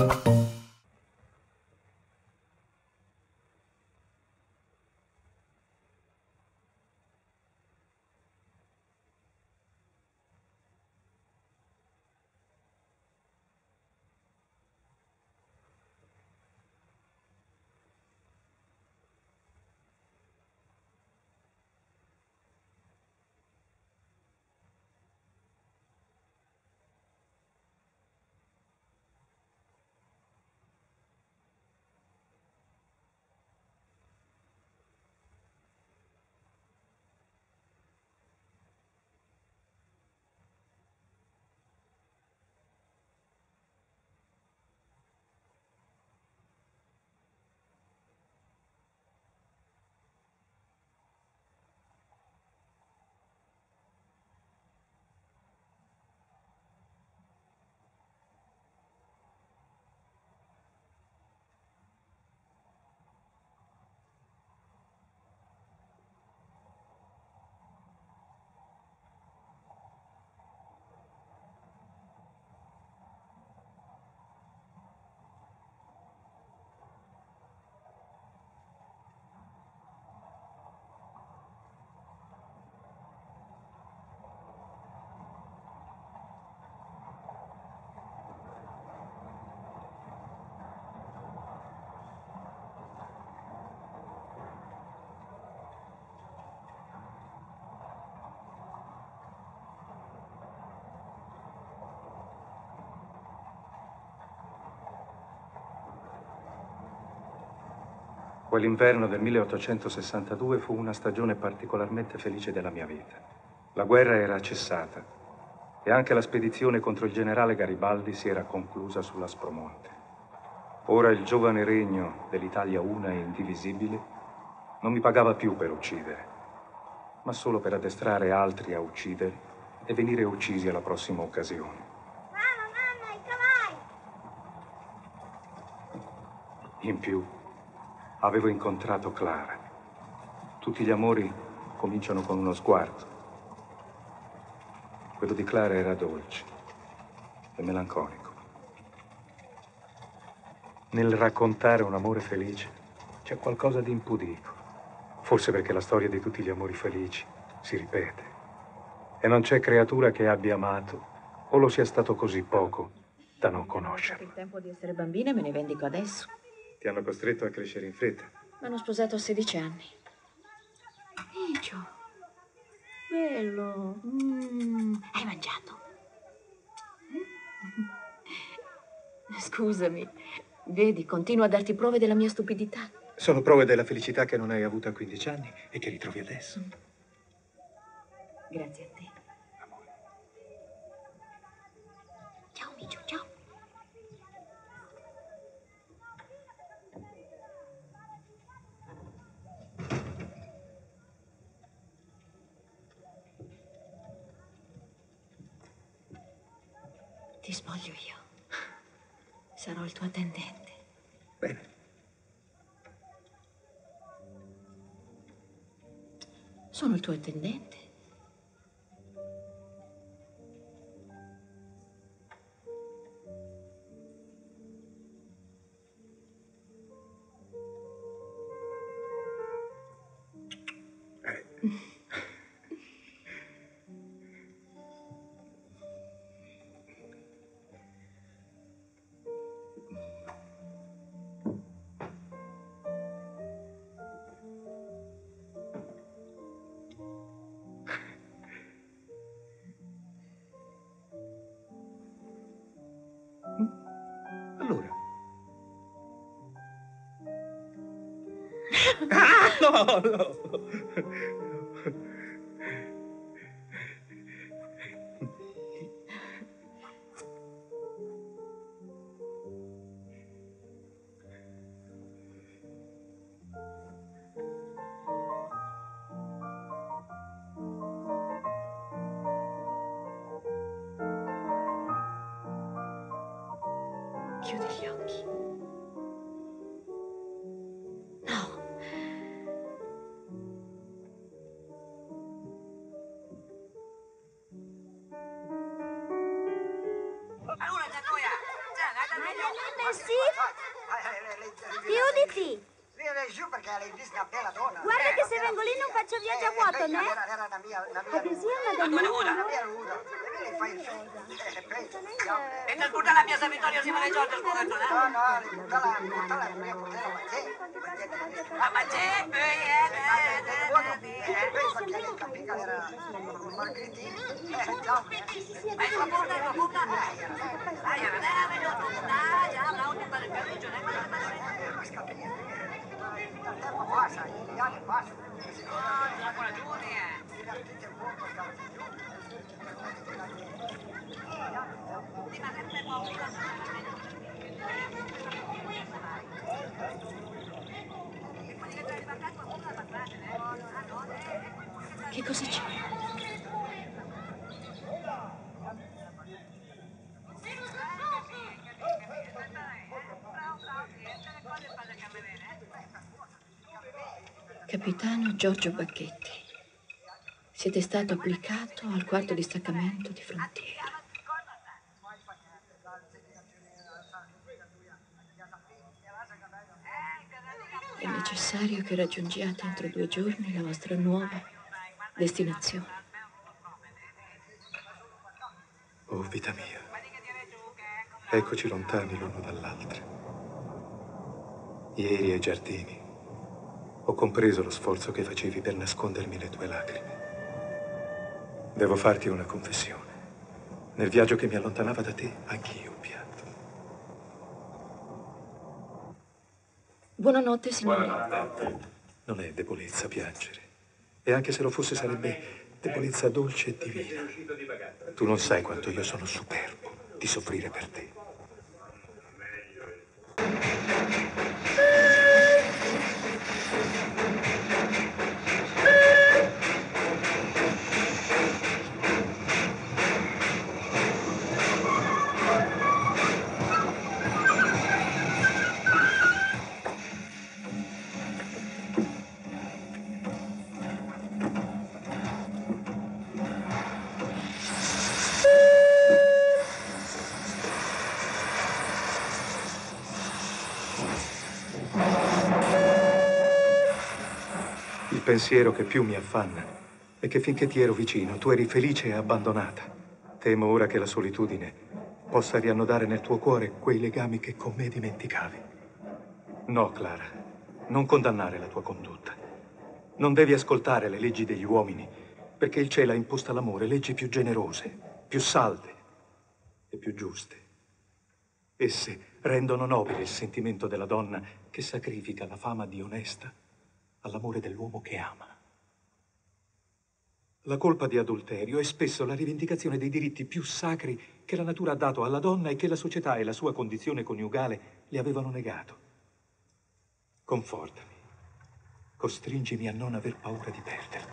Quell'inverno del 1862 fu una stagione particolarmente felice della mia vita. La guerra era cessata e anche la spedizione contro il generale Garibaldi si era conclusa sull'Aspromonte. Ora il giovane regno dell'Italia una e indivisibile non mi pagava più per uccidere, ma solo per addestrare altri a uccidere e venire uccisi alla prossima occasione. Mamma, i cavalli! In più, avevo incontrato Clara. Tutti gli amori cominciano con uno sguardo. Quello di Clara era dolce e melanconico. Nel raccontare un amore felice c'è qualcosa di impudico. Forse perché la storia di tutti gli amori felici si ripete. E non c'è creatura che abbia amato o lo sia stato così poco da non conoscerlo. Il tempo di essere bambina e me ne vendico adesso. Ti hanno costretto a crescere in fretta. Mi hanno sposato a 16 anni. Micio, bello. Hai mangiato? Scusami, vedi, continuo a darti prove della mia stupidità. Sono prove della felicità che non hai avuto a 15 anni e che ritrovi adesso. Grazie a te. Ciao, Micio, ciao. Ti spoglio io. Sarò il tuo attendente. Bene. Sono il tuo attendente. Allora. Ah, no. Chiudi gli occhi. No. Sì. Chiuditi. Vieni giù perché l'hai vista bella donna. Guarda che se vengo lì non faccio viaggio a vuoto, né? Era una mia E nel buttare la mia Vittorio Simone Giorgio, scusato, no? No, buttala la mia botella, Ma c'è, ma è tua punta? Dai, già, una ultima del Peruggio, ne passa, gli anni passano. la coragione, Che cosa c'è? Capitano Giorgio Bacchetti, siete stato applicato al quarto distaccamento di frontiera. È necessario che raggiungiate entro 2 giorni la vostra nuova destinazione. Oh, vita mia, eccoci lontani l'uno dall'altro. Ieri ai giardini ho compreso lo sforzo che facevi per nascondermi le tue lacrime. Devo farti una confessione. Nel viaggio che mi allontanava da te, anch'io pianto. Buonanotte, signore. Buonanotte. Non è debolezza piangere. E anche se lo fosse sarebbe debolezza dolce e divina. Tu non sai quanto io sono superbo di soffrire per te. Il pensiero che più mi affanna è che finché ti ero vicino, tu eri felice e abbandonata. Temo ora che la solitudine possa riannodare nel tuo cuore quei legami che con me dimenticavi. No, Clara, non condannare la tua condotta. Non devi ascoltare le leggi degli uomini, perché il cielo ha imposto all'amore leggi più generose, più salde e più giuste. Esse rendono nobile il sentimento della donna che sacrifica la fama di onesta all'amore dell'uomo che ama. La colpa di adulterio è spesso la rivendicazione dei diritti più sacri che la natura ha dato alla donna e che la società e la sua condizione coniugale le avevano negato. Confortami, costringimi a non aver paura di perderti.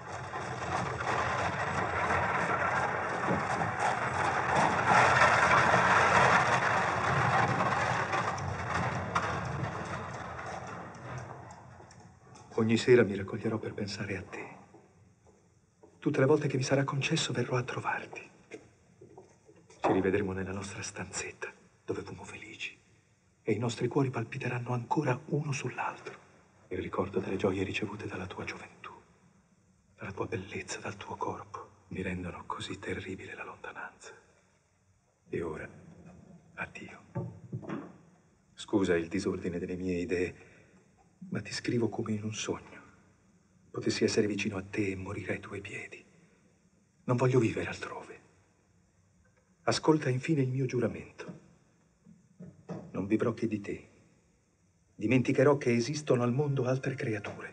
Ogni sera mi raccoglierò per pensare a te. Tutte le volte che mi sarà concesso verrò a trovarti. Ci rivedremo nella nostra stanzetta, dove fummo felici, e i nostri cuori palpiteranno ancora uno sull'altro. Il ricordo delle gioie ricevute dalla tua gioventù, dalla tua bellezza, dal tuo corpo, mi rendono così terribile la lontananza. E ora, addio. Scusa il disordine delle mie idee, ma ti scrivo come in un sogno. Potessi essere vicino a te e morire ai tuoi piedi. Non voglio vivere altrove. Ascolta infine il mio giuramento. Non vivrò che di te. Dimenticherò che esistono al mondo altre creature.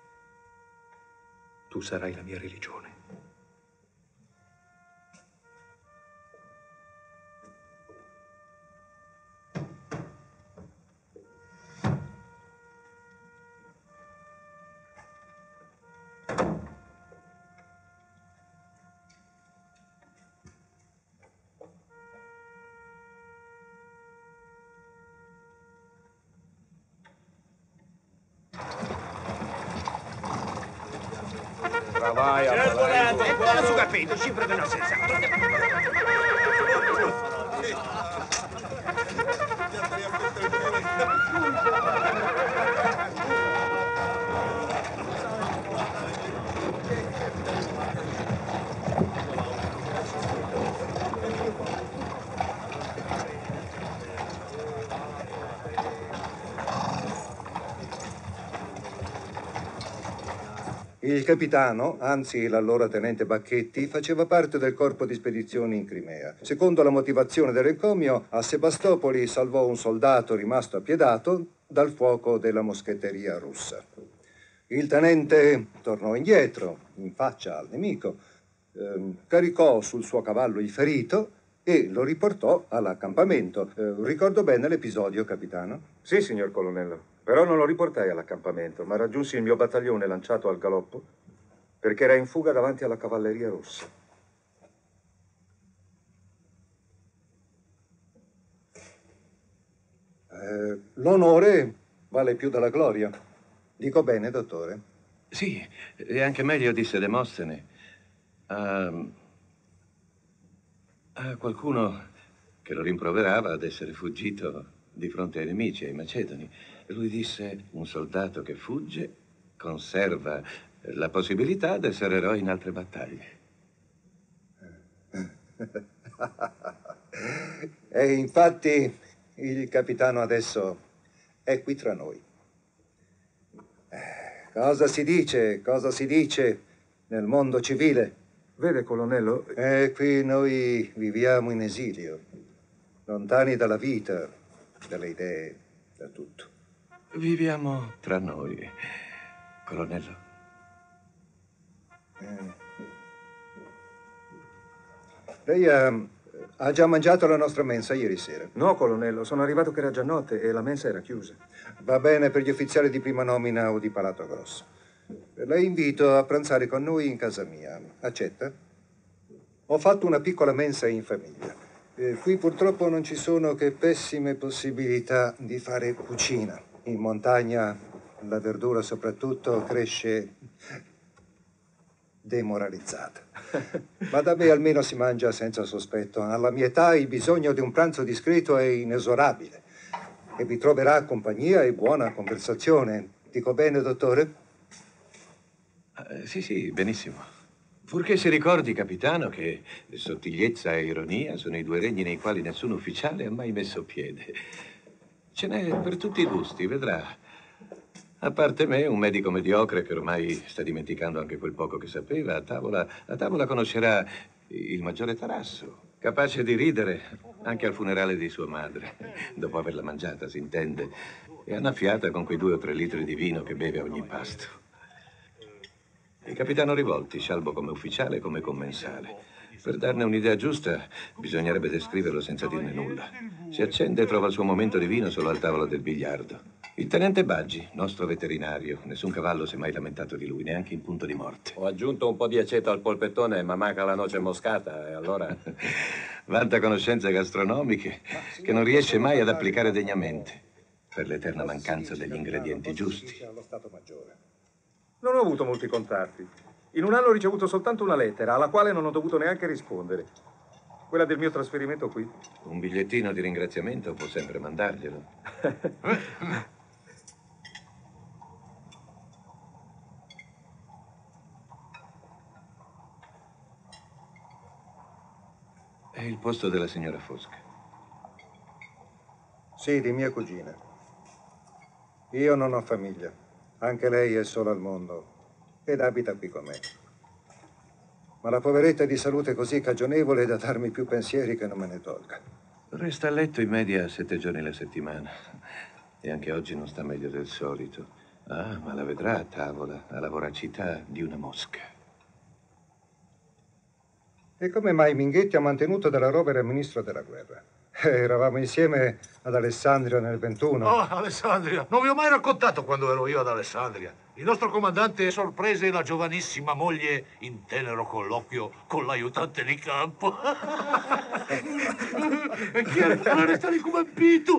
Tu sarai la mia religione. Vai, Guarda su capito, ci prende una sensazione. Il capitano, anzi l'allora tenente Bacchetti, faceva parte del corpo di spedizioni in Crimea. Secondo la motivazione dell'encomio, a Sebastopoli salvò un soldato rimasto appiedato dal fuoco della moschetteria russa. Il tenente tornò indietro, in faccia al nemico, caricò sul suo cavallo il ferito e lo riportò all'accampamento. Ricordo bene l'episodio, capitano? Sì, signor colonnello. Però non lo riportai all'accampamento, ma raggiunsi il mio battaglione lanciato al galoppo perché era in fuga davanti alla cavalleria russa. L'onore vale più della gloria. Dico bene, dottore? Sì, e anche meglio, disse Demostene. A qualcuno che lo rimproverava ad essere fuggito di fronte ai nemici, ai macedoni. Lui disse: un soldato che fugge conserva la possibilità di essere eroe in altre battaglie. E infatti il capitano adesso è qui tra noi. Cosa si dice nel mondo civile? Vede, colonnello? Qui noi viviamo in esilio, lontani dalla vita, dalle idee, da tutto. Viviamo tra noi, colonnello. Lei ha già mangiato la nostra mensa ieri sera? No, colonnello, sono arrivato che era già notte e la mensa era chiusa. Va bene per gli ufficiali di prima nomina o di Palato Grosso. La invito a pranzare con noi in casa mia. Accetta? Ho fatto una piccola mensa in famiglia. Qui purtroppo non ci sono che pessime possibilità di fare cucina. In montagna la verdura soprattutto cresce demoralizzata. Ma da me almeno si mangia senza sospetto. Alla mia età il bisogno di un pranzo discreto è inesorabile. E vi troverà compagnia e buona conversazione. Dico bene, dottore? Sì, benissimo. Purché si ricordi, capitano, che sottigliezza e ironia sono i due regni nei quali nessun ufficiale ha mai messo piede. Ce n'è per tutti i gusti, vedrà. A parte me, un medico mediocre che ormai sta dimenticando anche quel poco che sapeva, a tavola conoscerà il maggiore Tarasso, capace di ridere anche al funerale di sua madre, dopo averla mangiata, si intende, e annaffiata con quei 2 o 3 litri di vino che beve a ogni pasto. Il capitano Rivolti, scialbo come ufficiale e come commensale. Per darne un'idea giusta, bisognerebbe descriverlo senza dirne nulla. Si accende e trova il suo momento di vino solo al tavolo del biliardo. Il tenente Baggi, nostro veterinario. Nessun cavallo si è mai lamentato di lui, neanche in punto di morte. Ho aggiunto un po' di aceto al polpettone, ma manca la noce moscata, e allora... Vanta conoscenze gastronomiche che non riesce mai ad applicare degnamente, per l'eterna mancanza degli ingredienti giusti. Non ho avuto molti contatti. In un anno ho ricevuto soltanto una lettera, alla quale non ho dovuto neanche rispondere. Quella del mio trasferimento qui. Un bigliettino di ringraziamento può sempre mandarglielo. È il posto della signora Fosca. Sì, di mia cugina. Io non ho famiglia. Anche lei è sola al mondo ed abita qui con me. Ma la poveretta è di salute così cagionevole da darmi più pensieri che non me ne tolga. Resta a letto in media 7 giorni alla settimana. E anche oggi non sta meglio del solito. Ah, ma la vedrà a tavola, ha la voracità di una mosca. E come mai Minghetti ha mantenuto della rovere ministro della guerra? Eravamo insieme ad Alessandria nel 21. Oh, Alessandria! Non vi ho mai raccontato quando ero io ad Alessandria. Il nostro comandante sorprese la giovanissima moglie in tenero colloquio con l'aiutante di campo. E chi era restare come impito?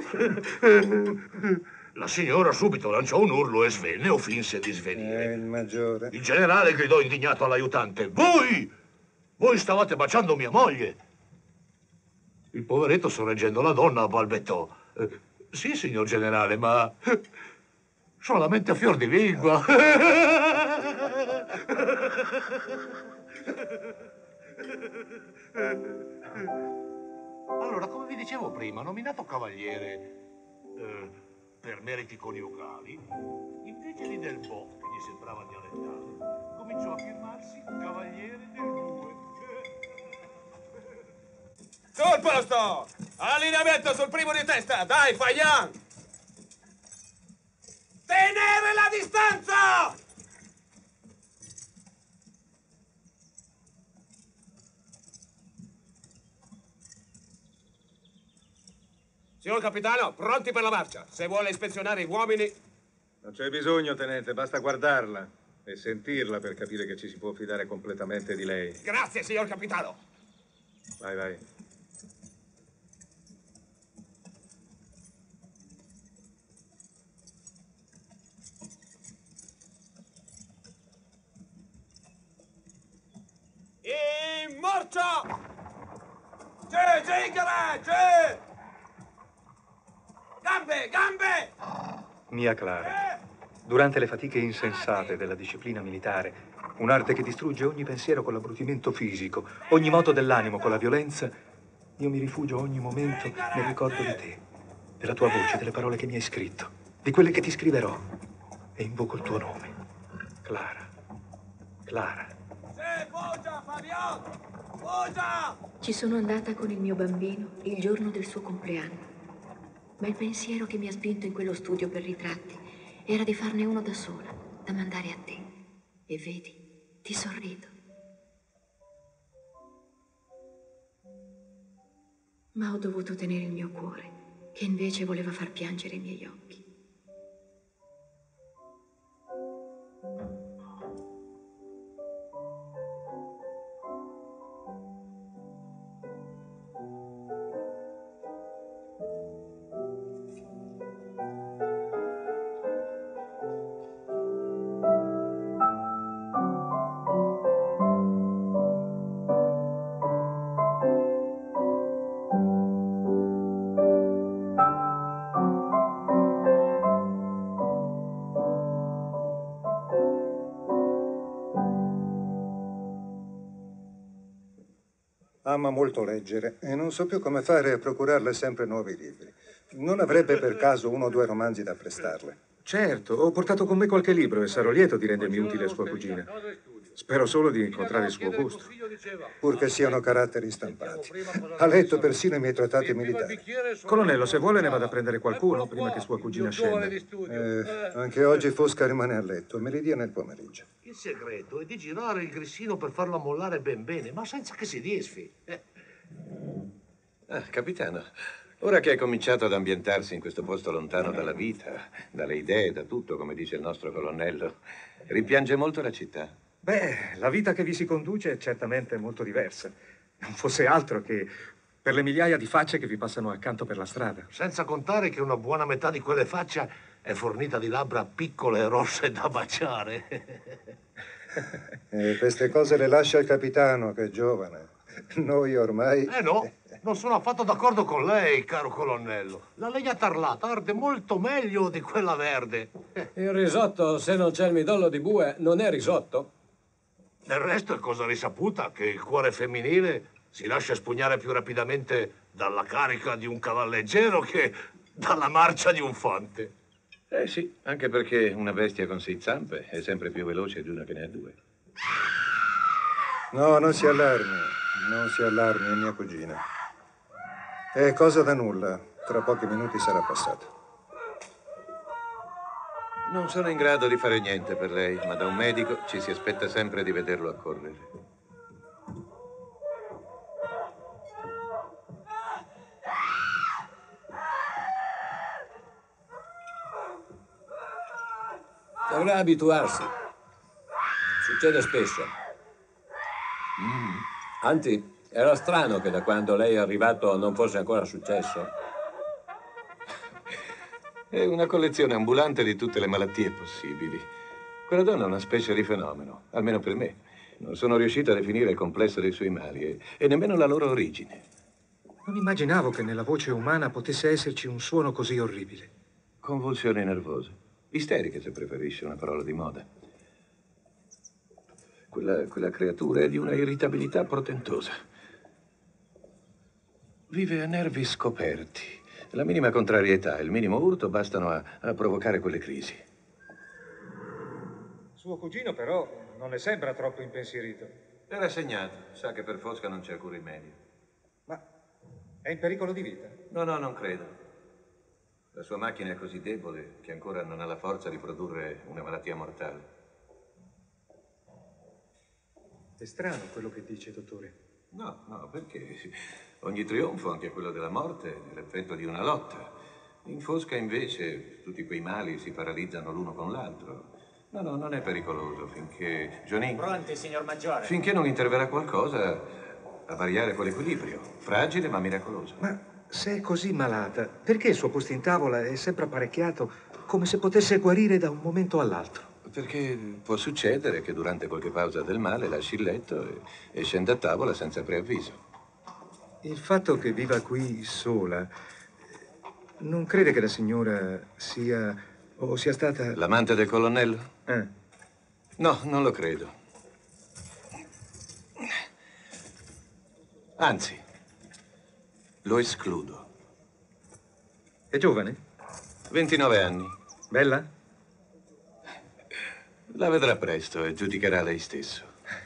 La signora subito lanciò un urlo e svenne o finse di svenire. Il maggiore. Il generale gridò indignato all'aiutante: Voi! Voi stavate baciando mia moglie! Il poveretto, sorreggendo la donna, balbettò: Sì, signor generale, ma solamente a fior di lingua. Allora, come vi dicevo prima, nominato cavaliere per meriti coniugali, invece di Del Bo, che gli sembrava dialettale, cominciò a firmarsi Cavaliere del Bue. Sul posto! Allineamento sul primo di testa! Dai, Fayan! Tenere la distanza! Signor capitano, pronti per la marcia. Se vuole ispezionare i uomini... Non c'è bisogno, tenente, basta guardarla e sentirla per capire che ci si può fidare completamente di lei. Grazie, signor capitano. Vai, vai. In marcia! C'è, zingare, c'è! Gambe, gambe! Mia Clara, durante le fatiche insensate della disciplina militare, un'arte che distrugge ogni pensiero con l'abbrutimento fisico, ogni moto dell'animo con la violenza, io mi rifugio ogni momento nel ricordo di te, della tua voce, delle parole che mi hai scritto, di quelle che ti scriverò, e invoco il tuo nome. Clara, Clara. Poggia, Fabian! Poggia! Ci sono andata con il mio bambino il giorno del suo compleanno. Ma il pensiero che mi ha spinto in quello studio per ritratti era di farne uno da sola, da mandare a te. E vedi, ti sorrido. Ma ho dovuto tenere il mio cuore, che invece voleva far piangere i miei occhi. Ama molto leggere e non so più come fare a procurarle sempre nuovi libri. Non avrebbe per caso uno o due romanzi da prestarle? Certo, ho portato con me qualche libro e sarò lieto di rendermi utile a sua cugina. Spero solo di incontrare il suo gusto. Purché siano caratteri stampati. Ha letto persino i miei trattati militari. Colonnello, se vuole ne vado a prendere qualcuno prima che sua cugina scenda. Anche oggi Fosca rimane a letto, me li dia nel pomeriggio. Il segreto è di girare il grissino per farlo ammollare ben bene, ma senza che si disfi. Capitano, ora che hai cominciato ad ambientarsi in questo posto lontano dalla vita, dalle idee, da tutto, come dice il nostro colonnello, rimpiange molto la città? Beh, la vita che vi si conduce è certamente molto diversa. Non fosse altro che per le migliaia di facce che vi passano accanto per la strada. Senza contare che una buona metà di quelle facce è fornita di labbra piccole e rosse da baciare. Queste cose le lascia il capitano, che è giovane. Noi ormai... No, non sono affatto d'accordo con lei, caro colonnello. La legna tarlata arde molto meglio di quella verde. Il risotto, se non c'è il midollo di bue, non è risotto. Del resto è cosa risaputa che il cuore femminile si lascia spugnare più rapidamente dalla carica di un cavalleggero che dalla marcia di un fante. Sì, anche perché una bestia con 6 zampe è sempre più veloce di una che ne ha 2. No, non si allarmi. Non si allarmi, è mia cugina. È cosa da nulla. Tra pochi minuti sarà passato. Non sono in grado di fare niente per lei, ma da un medico ci si aspetta sempre di vederlo accorrere. Dovrà abituarsi. Succede spesso. Anzi, era strano che da quando lei è arrivato non fosse ancora successo. È una collezione ambulante di tutte le malattie possibili. Quella donna è una specie di fenomeno, almeno per me. Non sono riuscito a definire il complesso dei suoi mali e nemmeno la loro origine. Non immaginavo che nella voce umana potesse esserci un suono così orribile. Convulsioni nervose. Isteriche, se preferisce una parola di moda. Quella creatura è di una irritabilità portentosa. Vive a nervi scoperti. La minima contrarietà e il minimo urto bastano a provocare quelle crisi. Suo cugino, però, non le sembra troppo impensierito. È rassegnato. Sa che per Fosca non c'è alcun rimedio. Ma è in pericolo di vita? No, non credo. La sua macchina è così debole che ancora non ha la forza di produrre una malattia mortale. È strano quello che dice, dottore. No, perché ogni trionfo, anche quello della morte, è l'effetto di una lotta. In Fosca, invece, tutti quei mali si paralizzano l'uno con l'altro. No, non è pericoloso finché... Johnny? Pronti, signor Maggiore. Finché non interverrà qualcosa a variare quell'equilibrio. Fragile ma miracoloso. Ma se è così malata, perché il suo posto in tavola è sempre apparecchiato come se potesse guarire da un momento all'altro? Perché può succedere che durante qualche pausa del male lasci il letto e scenda a tavola senza preavviso. Il fatto che viva qui sola, non crede che la signora sia o sia stata... L'amante del colonnello? No, non lo credo. Anzi, lo escludo. È giovane? 29 anni. Bella? La vedrà presto e giudicherà lei stesso.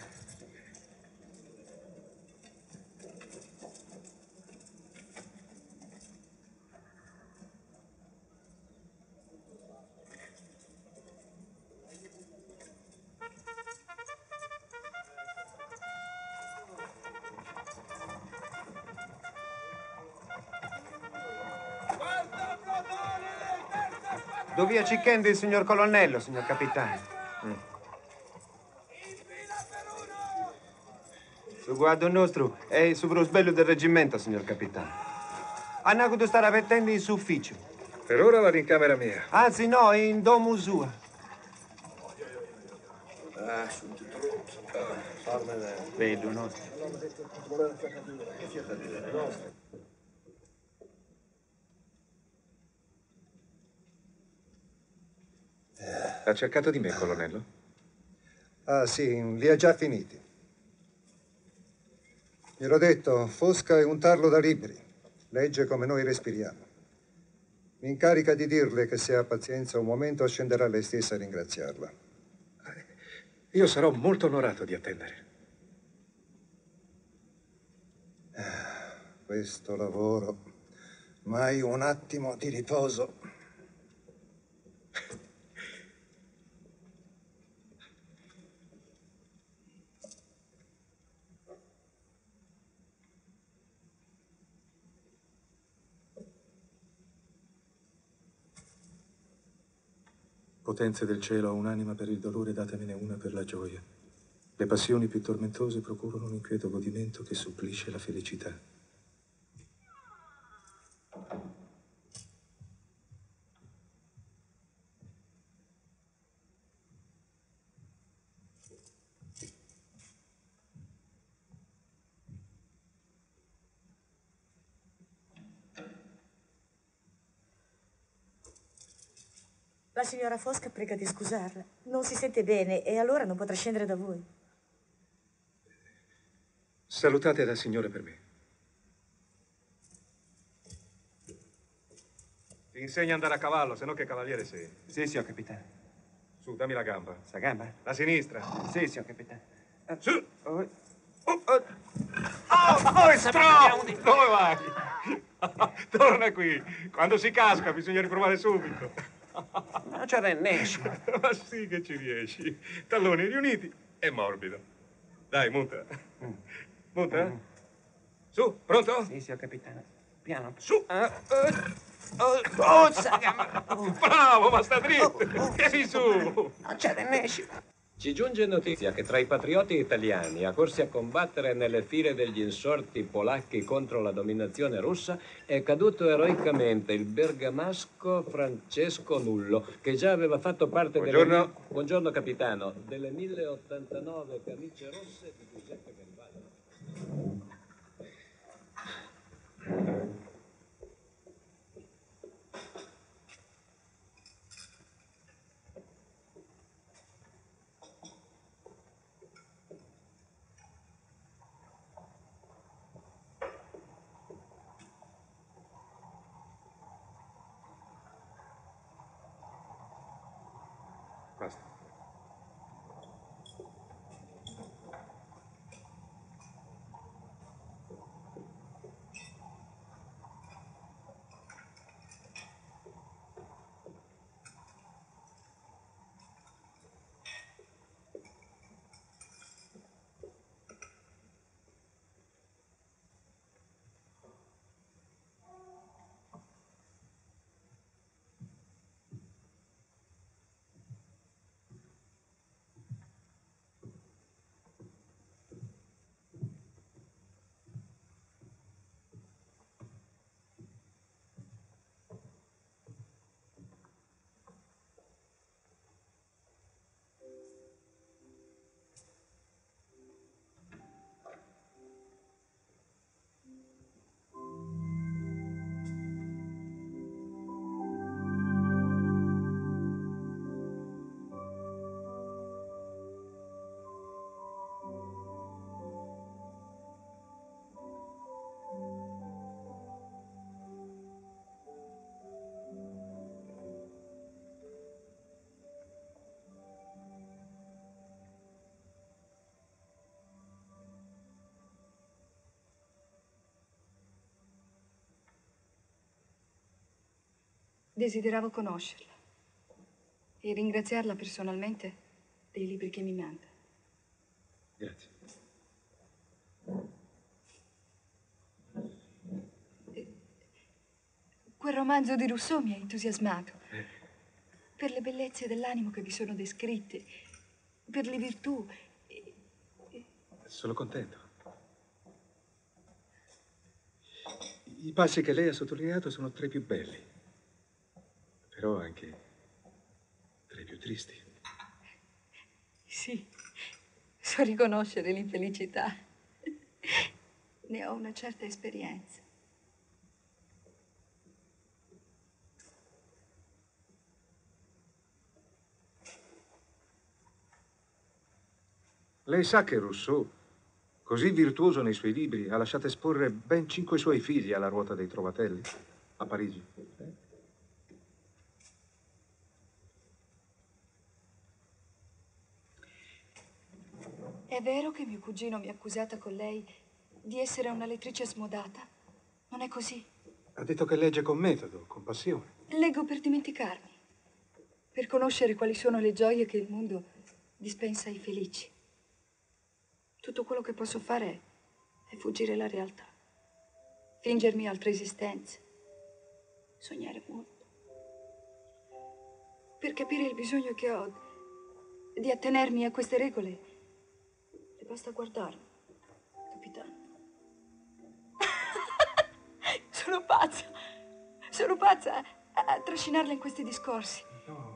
Do via Cicchendi il signor colonnello, signor capitano. Su guardo nostro è il sovrosbello del reggimento, signor capitano. Hanno avuto stare avvertendo in ufficio. Per ora vado in camera mia. Anzi, no, in domo sua. Bello, nostro. Ha cercato di me, colonnello? Ah, sì, li ha già finiti. Gliel'ho detto, Fosca è un tarlo da libri. Legge come noi respiriamo. Mi incarica di dirle che se ha pazienza un momento scenderà lei stessa a ringraziarla. Io sarò molto onorato di attendere. Questo lavoro, mai un attimo di riposo. Potenze del cielo, ho un'anima per il dolore, datemene una per la gioia. Le passioni più tormentose procurano un inquieto godimento che supplisce la felicità. La signora Fosca prega di scusarla. Non si sente bene e allora non potrà scendere da voi. Salutate la signora per me. Ti insegna a andare a cavallo, se no che cavaliere sei. Sì, signor capitano. Su, dammi la gamba. Sa gamba? La sinistra. Sì, signor capitano. Su! Stronzo! Dove vai? Torna qui. Quando si casca bisogna riprovare subito. Non c'è l'ennesimo. Ma sì che ci riesci. Talloni riuniti e morbido. Dai, monta. Monta. Su, pronto? Sì, signor capitano. Piano. Su. Sa gamba. Bravo, ma sta dritto. Vieni su. Non c'è l'ennesimo. Ci giunge notizia che tra i patrioti italiani accorsi a combattere nelle file degli insorti polacchi contro la dominazione russa è caduto eroicamente il bergamasco Francesco Nullo, che già aveva fatto parte Buongiorno capitano, delle 1089 camicie rosse di Giuseppe Garibaldi. Basta. Desideravo conoscerla e ringraziarla personalmente dei libri che mi manda. Grazie. Quel romanzo di Rousseau mi ha entusiasmato. Per le bellezze dell'animo che vi sono descritte, per le virtù. Sono contento. I passi che lei ha sottolineato sono tra i più belli, però anche tra i più tristi. Sì, so riconoscere l'infelicità. Ne ho una certa esperienza. Lei sa che Rousseau, così virtuoso nei suoi libri, ha lasciato esporre ben 5 suoi figli alla ruota dei trovatelli a Parigi? È vero che mio cugino mi ha accusata con lei di essere una lettrice smodata? Non è così? Ha detto che legge con metodo, con passione. Leggo per dimenticarmi, per conoscere quali sono le gioie che il mondo dispensa ai felici. Tutto quello che posso fare è fuggire la realtà, fingermi altre esistenze, sognare molto. Per capire il bisogno che ho di attenermi a queste regole, le basta guardarmi, capitano. Sono pazza a trascinarla in questi discorsi. No.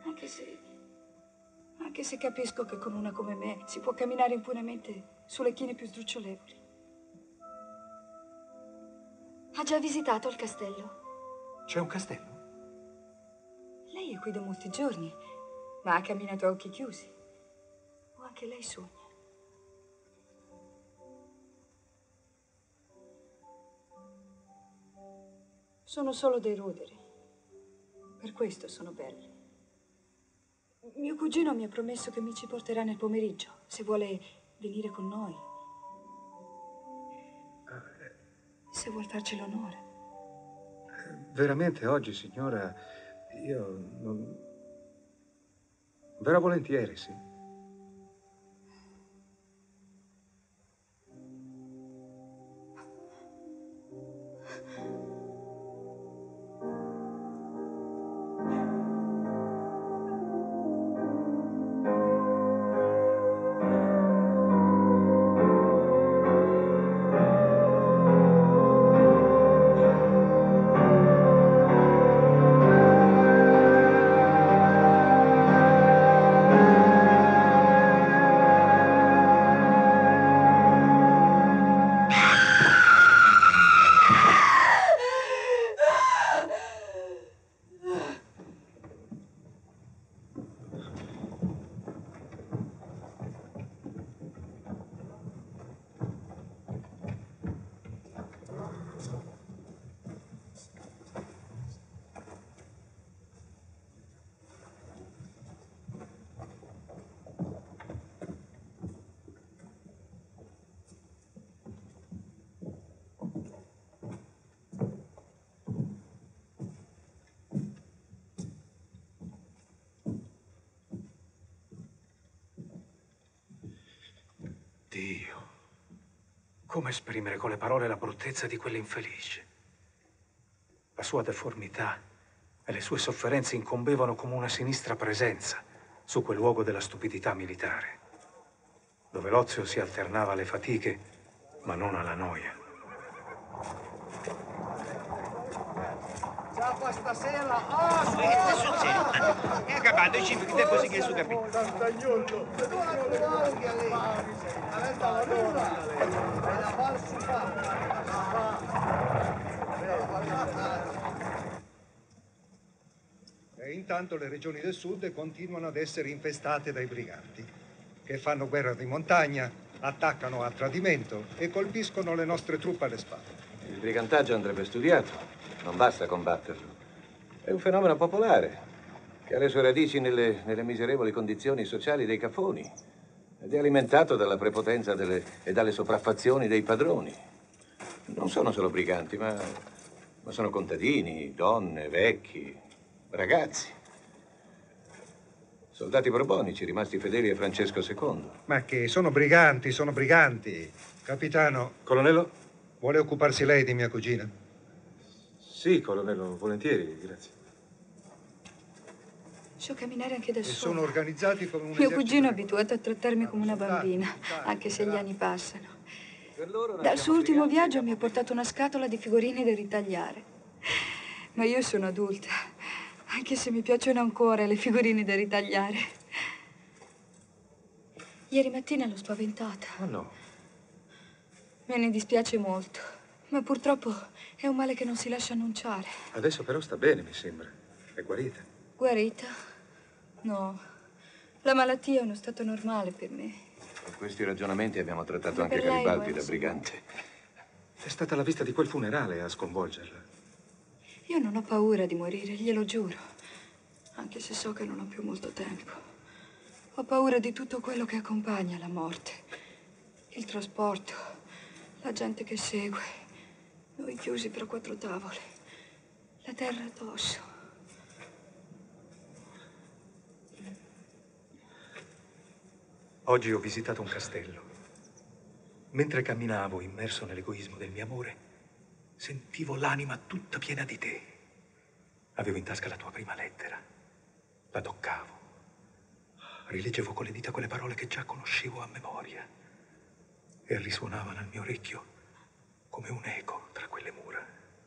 Anche se capisco che con una come me si può camminare impunemente sulle chine più sdrucciolevoli. Ha già visitato il castello? C'è un castello? Lei è qui da molti giorni, ma ha camminato a occhi chiusi. O anche lei sogna? Sono solo dei ruderi. Per questo sono belli. Mio cugino mi ha promesso che mi ci porterà nel pomeriggio, se vuole venire con noi. Se vuol farci l'onore. Veramente oggi, signora, io non... Verrò volentieri, sì. Dio, come esprimere con le parole la bruttezza di quell'infelice? La sua deformità e le sue sofferenze incombevano come una sinistra presenza su quel luogo della stupidità militare, dove l'ozio si alternava alle fatiche, ma non alla noia. Ciao, stasera! Che succede? È acabato il cibo, che è così che è su capito. E intanto le regioni del sud continuano ad essere infestate dai briganti, che fanno guerra di montagna, attaccano a tradimento e colpiscono le nostre truppe alle spalle. Il brigantaggio andrebbe studiato, non basta combatterlo. È un fenomeno popolare che ha le sue radici nelle miserevoli condizioni sociali dei cafoni ed è alimentato dalla prepotenza e dalle sopraffazioni dei padroni. Non sono solo briganti, ma sono contadini, donne, vecchi, ragazzi. Soldati borbonici rimasti fedeli a Francesco II. Ma che? Sono briganti, sono briganti. Capitano. Colonnello? Vuole occuparsi lei di mia cugina? Sì, colonnello, volentieri, grazie. So camminare anche da E sola. sono organizzati come un Mio esercito cugino è di- abituato a trattarmi come una bambina, anche se gli anni passano. Per loro noi Dal siamo suo ultimo briganti viaggio e mi ha portato una scatola di figurini da ritagliare. Ma io sono adulta, anche se mi piacciono ancora le figurine da ritagliare. Ieri mattina l'ho spaventata. Oh no. Me ne dispiace molto, ma purtroppo è un male che non si lascia annunciare. Adesso però sta bene, mi sembra. È guarita. Guarita? No, la malattia è uno stato normale per me. Con questi ragionamenti abbiamo trattato Ma anche per lei Garibaldi lo è, da sì. brigante. È stata la vista di quel funerale a sconvolgerla. Io non ho paura di morire, glielo giuro. Anche se so che non ho più molto tempo. Ho paura di tutto quello che accompagna la morte. Il trasporto, la gente che segue, noi chiusi tra quattro tavole, la terra addosso. Oggi ho visitato un castello. Mentre camminavo, immerso nell'egoismo del mio amore, sentivo l'anima tutta piena di te. Avevo in tasca la tua prima lettera. La toccavo. Rileggevo con le dita quelle parole che già conoscevo a memoria. E risuonavano al mio orecchio come un eco tra quelle mura.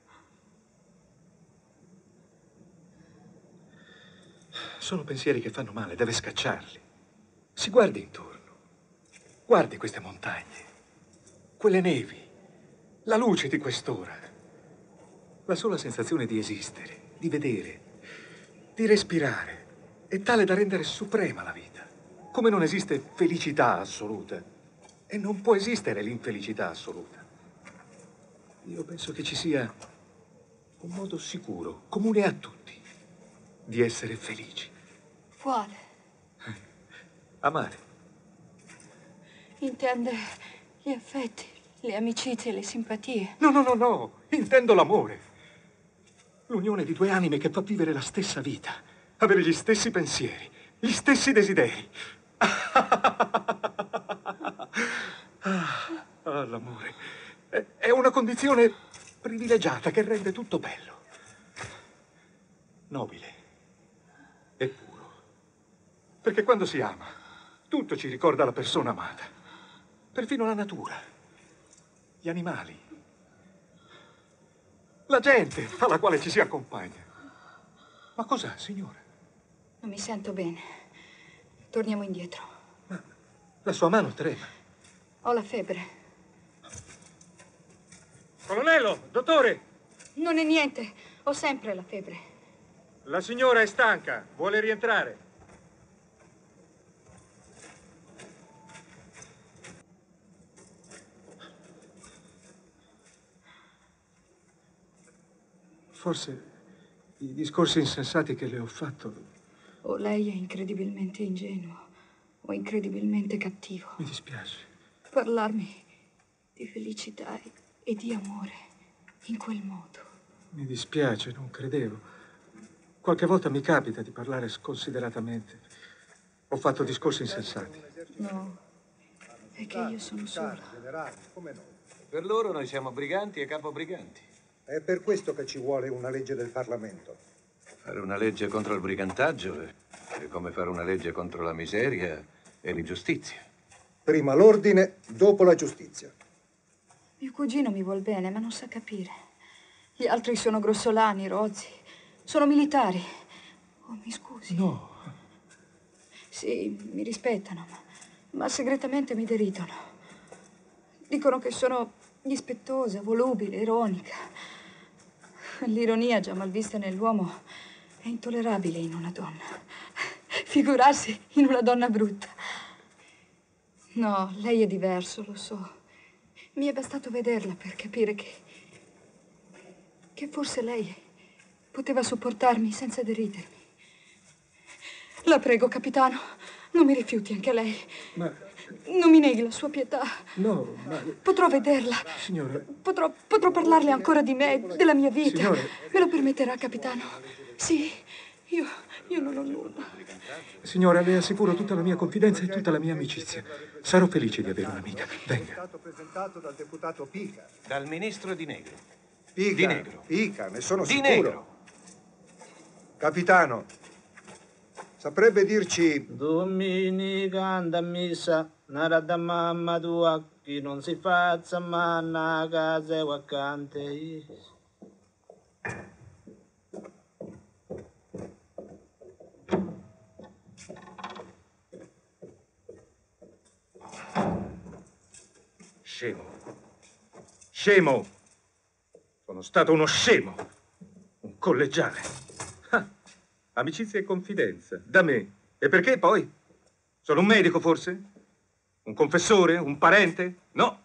Sono pensieri che fanno male, deve scacciarli. Si guardi intorno. Guardi queste montagne, quelle nevi, la luce di quest'ora. La sola sensazione di esistere, di vedere, di respirare è tale da rendere suprema la vita. Come non esiste felicità assoluta e non può esistere l'infelicità assoluta. Io penso che ci sia un modo sicuro, comune a tutti, di essere felici. Quale? Amare. Intende gli affetti, le amicizie, le simpatie. No, no, no, no. Intendo l'amore. L'unione di due anime che fa vivere la stessa vita. Avere gli stessi pensieri, gli stessi desideri. L'amore. È una condizione privilegiata che rende tutto bello. Nobile. E puro. Perché quando si ama, tutto ci ricorda la persona amata. Perfino la natura, gli animali, la gente alla quale ci si accompagna. Ma cos'ha, signora? Non mi sento bene. Torniamo indietro. Ma la sua mano trema. Ho la febbre. Colonnello, dottore! Non è niente. Ho sempre la febbre. La signora è stanca, vuole rientrare. Forse i discorsi insensati che le ho fatto. O lei è incredibilmente ingenuo o incredibilmente cattivo. Mi dispiace. Parlarmi di felicità e di amore in quel modo. Mi dispiace, non credevo. Qualche volta mi capita di parlare sconsideratamente. Ho fatto discorsi insensati. No, è che io sono sola. Generale, come no? Per loro noi siamo briganti e capobriganti. È per questo che ci vuole una legge del Parlamento. Fare una legge contro il brigantaggio è come fare una legge contro la miseria e l'ingiustizia. Prima l'ordine, dopo la giustizia. Mio cugino mi vuol bene, ma non sa capire. Gli altri sono grossolani, rozzi. Sono militari. Oh, mi scusi. No. Sì, mi rispettano, ma segretamente mi deridono. Dicono che sono dispettosa, volubile, ironica. L'ironia, già mal vista nell'uomo, è intollerabile in una donna. Figurarsi in una donna brutta. No, lei è diverso, lo so. Mi è bastato vederla per capire che forse lei poteva sopportarmi senza deridermi. La prego, capitano, non mi rifiuti anche lei. Ma non mi neghi la sua pietà. no, ma Potrò vederla. signora, Potrò parlarle ancora di me, della mia vita. Signore. Me lo permetterà, capitano? Sì, Io non ho nulla. Signora, le assicuro tutta la mia confidenza e tutta la mia amicizia. Sarò felice di avere un'amica. Venga. È stato presentato dal deputato Pica. Dal ministro Di Negro. Pica, Di Negro. Pica, ne sono Di sicuro. Negro. Capitano, saprebbe dirci... Domenica anda a messa, nara da mamma tua, chi non si faccia manna a casa e vacante. Scemo. Scemo. Sono stato uno scemo. Un collegiale. Ah, amicizia e confidenza. Da me. E perché poi? Sono un medico, forse? Un confessore? Un parente? No.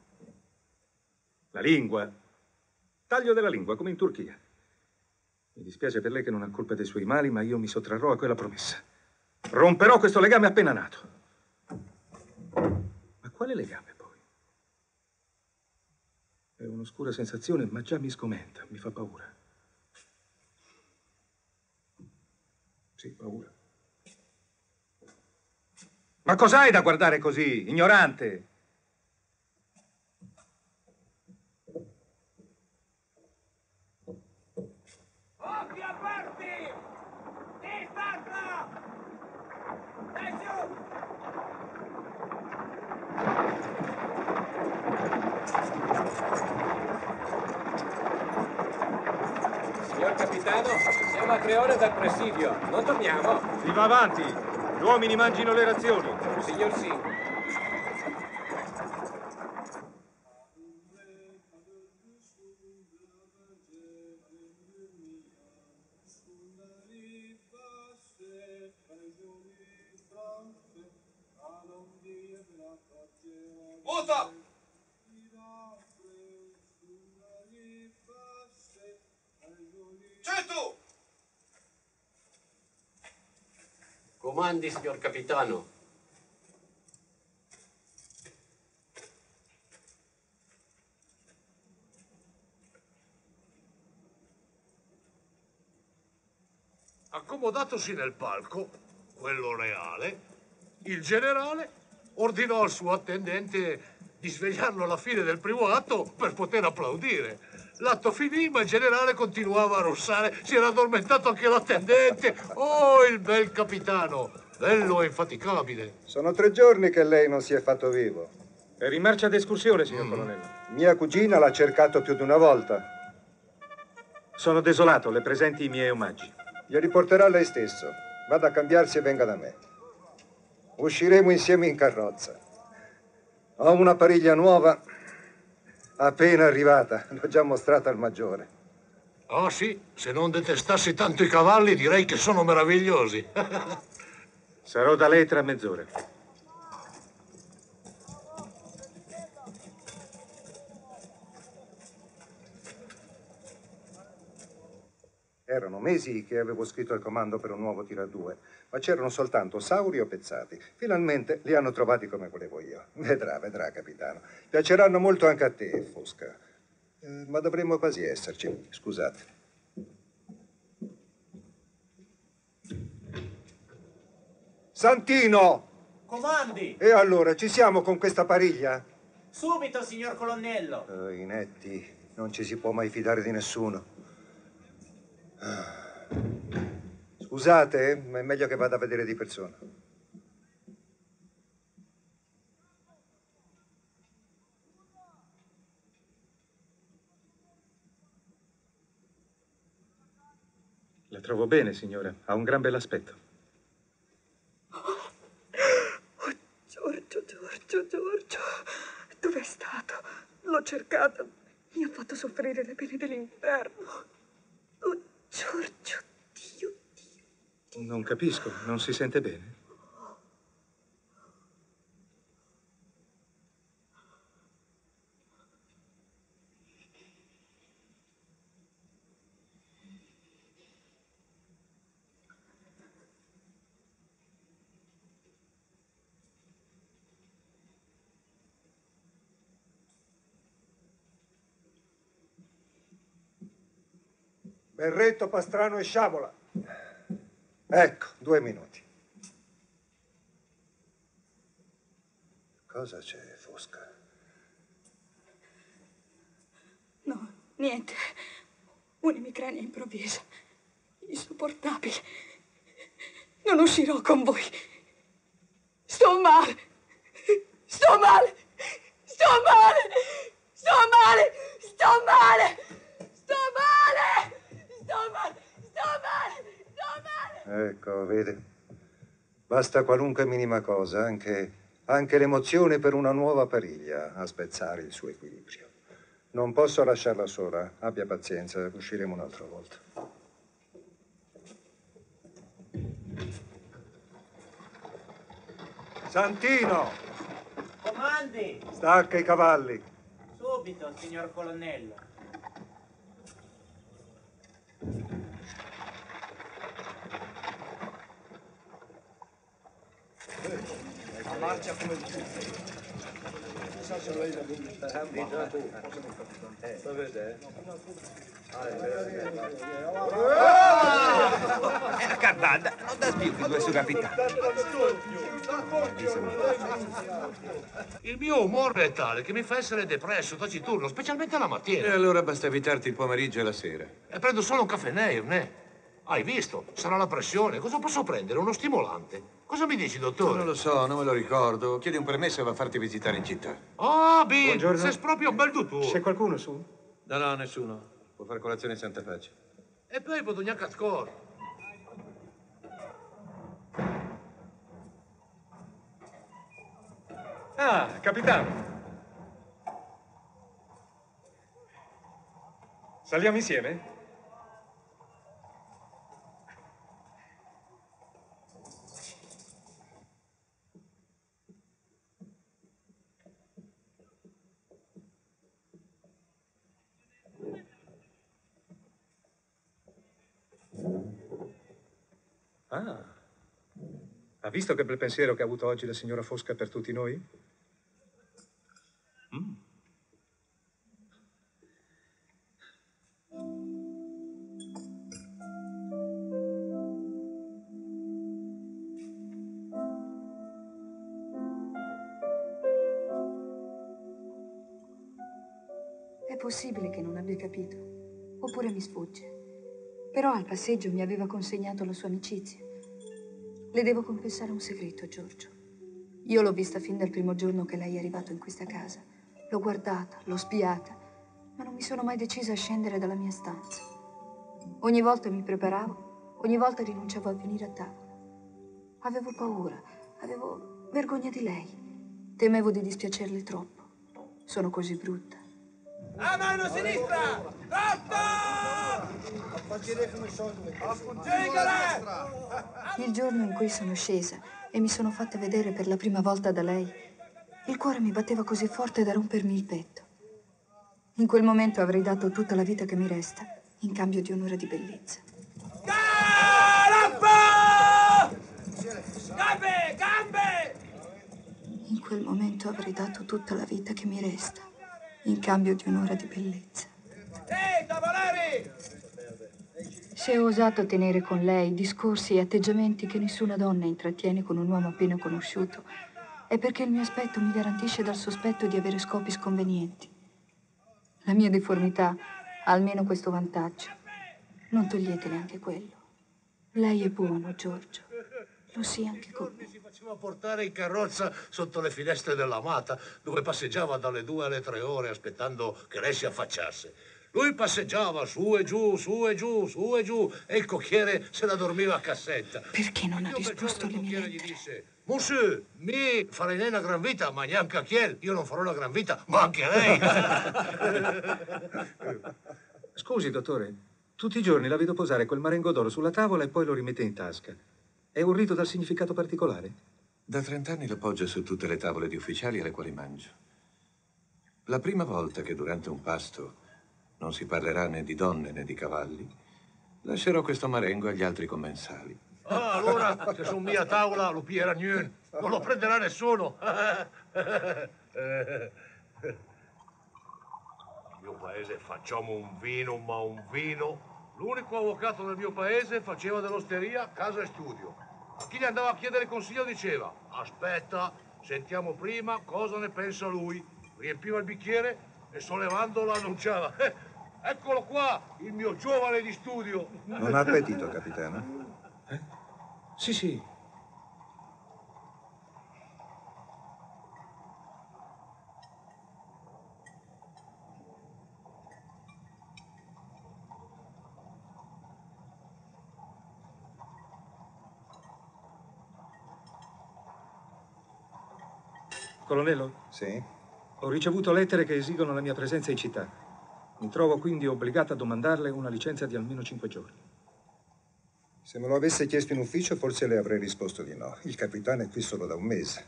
La lingua. Taglio della lingua, come in Turchia. Mi dispiace per lei che non ha colpa dei suoi mali, ma io mi sottrarrò a quella promessa. Romperò questo legame appena nato. Ma quale legame, poi? È un'oscura sensazione, ma già mi sgomenta, mi fa paura. Sì, paura. Ma cos'hai da guardare così, ignorante? Occhi aperti! Distanza! Dai giù! Signor capitano, siamo a 3 ore dal presidio. Non torniamo? Si va avanti. Gli uomini mangino le razioni. Signor sì. Muto! Certo! Comandi, signor capitano. Accomodatosi nel palco, quello reale, il generale ordinò al suo attendente di svegliarlo alla fine del primo atto per poter applaudire. L'atto finì, ma il generale continuava a russare. Si era addormentato anche l'attendente. Oh, il bel capitano, bello e infaticabile. Sono 3 giorni che lei non si è fatto vivo. È in marcia d'escursione, signor colonnello. Mia cugina l'ha cercato più di una volta. Sono desolato, le presenti i miei omaggi. Glieli riporterà lei stesso. Vada a cambiarsi e venga da me. Usciremo insieme in carrozza. Ho una pariglia nuova, appena arrivata. L'ho già mostrata al maggiore. Ah sì, se non detestassi tanto i cavalli direi che sono meravigliosi. Sarò da lei tra mezz'ora. Erano mesi che avevo scritto al comando per un nuovo tiro a 2, ma c'erano soltanto sauri o pezzati. Finalmente li hanno trovati come volevo io. Vedrà, capitano. Piaceranno molto anche a te, Fosca. Ma dovremmo quasi esserci. Scusate. Santino! Comandi! E allora, ci siamo con questa pariglia? Subito, signor colonnello! Inetti, non ci si può mai fidare di nessuno. Scusate, ma è meglio che vada a vedere di persona. La trovo bene, signora. Ha un gran bell'aspetto. Oh, Giorgio, dov'è stato? L'ho cercato. Mi ha fatto soffrire le pene dell'inferno. Oh, Giorgio, Dio. Non capisco, non si sente bene? Berretto, Pastrano e Sciabola. Ecco, 2 minuti. Cosa c'è, Fosca? No, niente. Un'emicrania improvvisa. Insopportabile. Non uscirò con voi. Sto male. Sto male. Sto male. Sto male. Sto male. Sto male. Sto male. Sto male. Sto male. Ecco, vede. Basta qualunque minima cosa, anche l'emozione per una nuova pariglia, a spezzare il suo equilibrio. Non posso lasciarla sola. Abbia pazienza, usciremo un'altra volta. Santino! Comandi! Stacca i cavalli. Subito, signor colonnello. A marcia come dice. La cardanda, non dà più che due su capitano. Il mio umore è tale che mi fa essere depresso, taciturno, specialmente la mattina. E allora basta evitarti il pomeriggio e la sera. E prendo solo un caffè ne. Hai visto? Sarà la pressione. Cosa posso prendere? Uno stimolante? Cosa mi dici, dottore? Non lo so, non me lo ricordo. Chiedi un permesso e va a farti visitare in città. Ah, Bill, Buongiorno. sei proprio un bel dottore. C'è qualcuno su? No, nessuno. Può fare colazione in santa pace. E poi bisogna cascare. Ah, capitano. Saliamo insieme? Ah, ha visto che bel pensiero che ha avuto oggi la signora Fosca per tutti noi? È possibile che non abbia capito, oppure mi sfugge. Però al passeggio mi aveva consegnato la sua amicizia. Le devo confessare un segreto, Giorgio. Io l'ho vista fin dal primo giorno che lei è arrivato in questa casa. L'ho guardata, l'ho spiata, ma non mi sono mai decisa a scendere dalla mia stanza. Ogni volta mi preparavo, ogni volta rinunciavo a venire a tavola. Avevo paura, avevo vergogna di lei. Temevo di dispiacerle troppo. Sono così brutta. A mano sinistra! Tratto! Il giorno in cui sono scesa e mi sono fatta vedere per la prima volta da lei, il cuore mi batteva così forte da rompermi il petto. In quel momento avrei dato tutta la vita che mi resta in cambio di un'ora di bellezza. Galoppo! Gambe! Gambe! In quel momento avrei dato tutta la vita che mi resta in cambio di un'ora di bellezza. Ehi, tavolari! Se ho osato tenere con lei discorsi e atteggiamenti che nessuna donna intrattiene con un uomo appena conosciuto, è perché il mio aspetto mi garantisce dal sospetto di avere scopi sconvenienti. La mia deformità ha almeno questo vantaggio. Non toglietele anche quello. Lei è buono, Giorgio. Lo sia anche con me. Si faceva portare in carrozza sotto le finestre dell'amata, dove passeggiava dalle 2 alle 3 ore aspettando che lei si affacciasse. Lui passeggiava su e giù, su e giù, su e giù, e il cocchiere se la dormiva a cassetta. Perché non ha risposto alle mie lettere? Gli lettere? disse: Monsieur, mi farei lei una gran vita, ma neanche a Chiel. Io non farò una gran vita, ma anche lei. Scusi, dottore, tutti i giorni la vedo posare quel marengo d'oro sulla tavola e poi lo rimette in tasca. È un rito dal significato particolare? Da 30 anni lo poggio su tutte le tavole di ufficiali alle quali mangio. La prima volta che durante un pasto non si parlerà né di donne né di cavalli, lascerò questo marengo agli altri commensali. Ah, allora, se su mia tavola lo piera niente, non lo prenderà nessuno. Nel mio paese facciamo un vino, ma un vino L'unico avvocato del mio paese faceva dell'osteria casa e studio. A chi gli andava a chiedere consiglio diceva: aspetta, sentiamo prima cosa ne pensa lui. Riempiva il bicchiere e sollevandolo annunciava: eccolo qua, il mio giovane di studio. Non ha appetito, capitano? Sì, sì. Colonnello? Sì? Ho ricevuto lettere che esigono la mia presenza in città. Mi trovo quindi obbligato a domandarle una licenza di almeno 5 giorni. Se me lo avesse chiesto in ufficio, forse le avrei risposto di no. Il capitano è qui solo da un mese.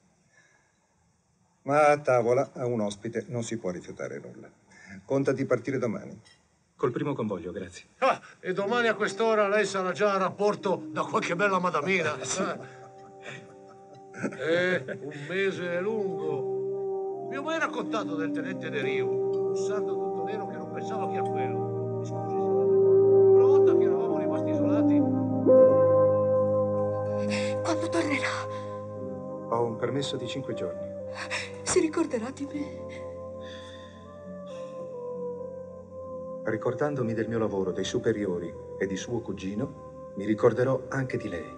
Ma a tavola, a un ospite, non si può rifiutare nulla. Conta di partire domani. Col primo convoglio, grazie. Ah, e domani a quest'ora lei sarà già a rapporto da qualche bella madamina. Un mese è lungo. Mi ho mai raccontato del tenente De Rio, un sardo tutto nero che non pensava che a quello. Mi scusi, signore. Una volta che eravamo rimasti isolati. Quando tornerà? Ho un permesso di 5 giorni. Si ricorderà di me? Ricordandomi del mio lavoro, dei superiori e di suo cugino, mi ricorderò anche di lei.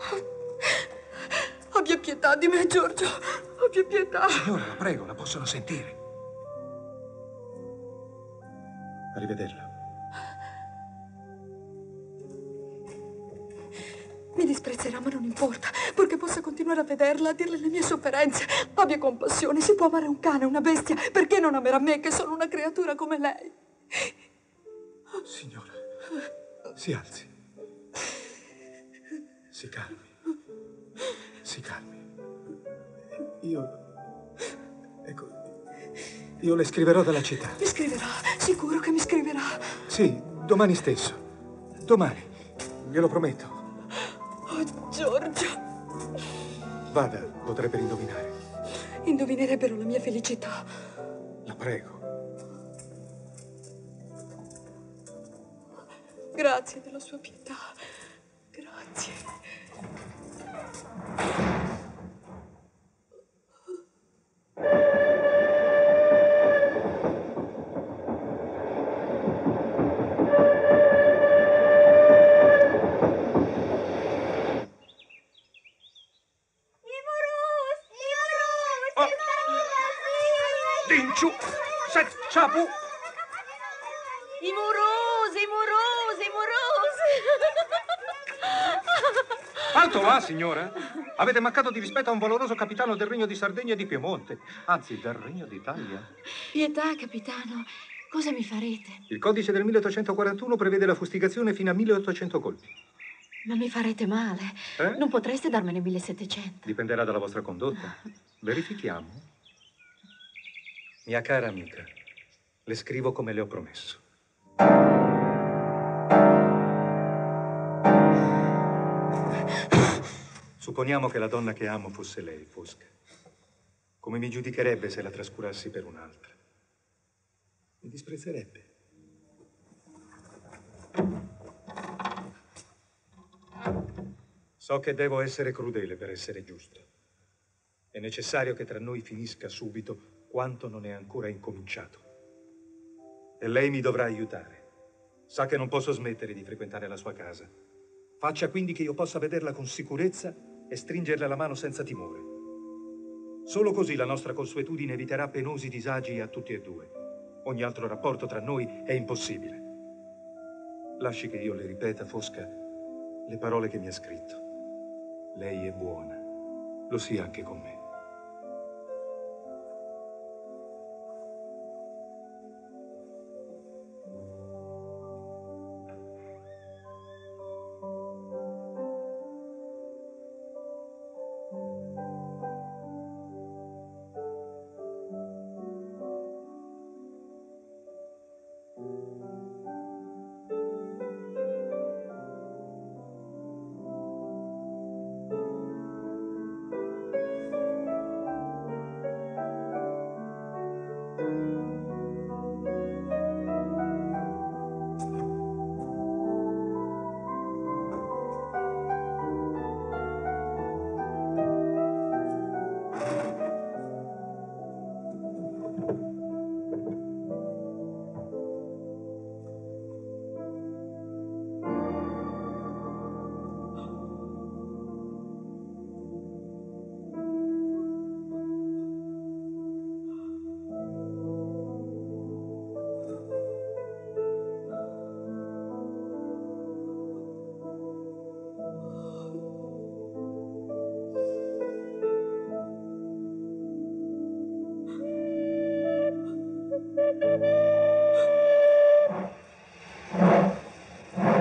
Abbia pietà di me, Giorgio. Abbia pietà. Signora, la prego, la possono sentire. Arrivederla. Mi disprezzerà, ma non importa, purché possa continuare a vederla, a dirle le mie sofferenze. Abbia compassione, si può amare un cane, una bestia, perché non amerà me, che sono una creatura come lei? Signora, si alzi. Si calmi. Si calmi. Io le scriverò dalla città. Mi scriverà, sicuro che mi scriverà. Sì, domani stesso. Domani, glielo prometto. Oh, Giorgio. Vada, potrebbe indovinare. Indovinerebbero la mia felicità. La prego. Grazie della sua pietà. Grazie. Dinciu! Set ciapu! I morosi, morosi, morosi. Alto là, signora! Avete mancato di rispetto a un valoroso capitano del Regno di Sardegna e di Piemonte, anzi del Regno d'Italia. Pietà, capitano, cosa mi farete? Il codice del 1841 prevede la fustigazione fino a 1800 colpi. Ma mi farete male. Non potreste darmene 1700. Dipenderà dalla vostra condotta. Verifichiamo. Mia cara amica, le scrivo come le ho promesso. Supponiamo che la donna che amo fosse lei, Fosca. Come mi giudicherebbe se la trascurassi per un'altra? Mi disprezzerebbe. So che devo essere crudele per essere giusto. È necessario che tra noi finisca subito quanto non è ancora incominciato. E lei mi dovrà aiutare. Sa che non posso smettere di frequentare la sua casa. Faccia quindi che io possa vederla con sicurezza e stringerle la mano senza timore. Solo così la nostra consuetudine eviterà penosi disagi a tutti e due. Ogni altro rapporto tra noi è impossibile. Lasci che io le ripeta, Fosca, le parole che mi ha scritto. Lei è buona. Lo sia anche con me.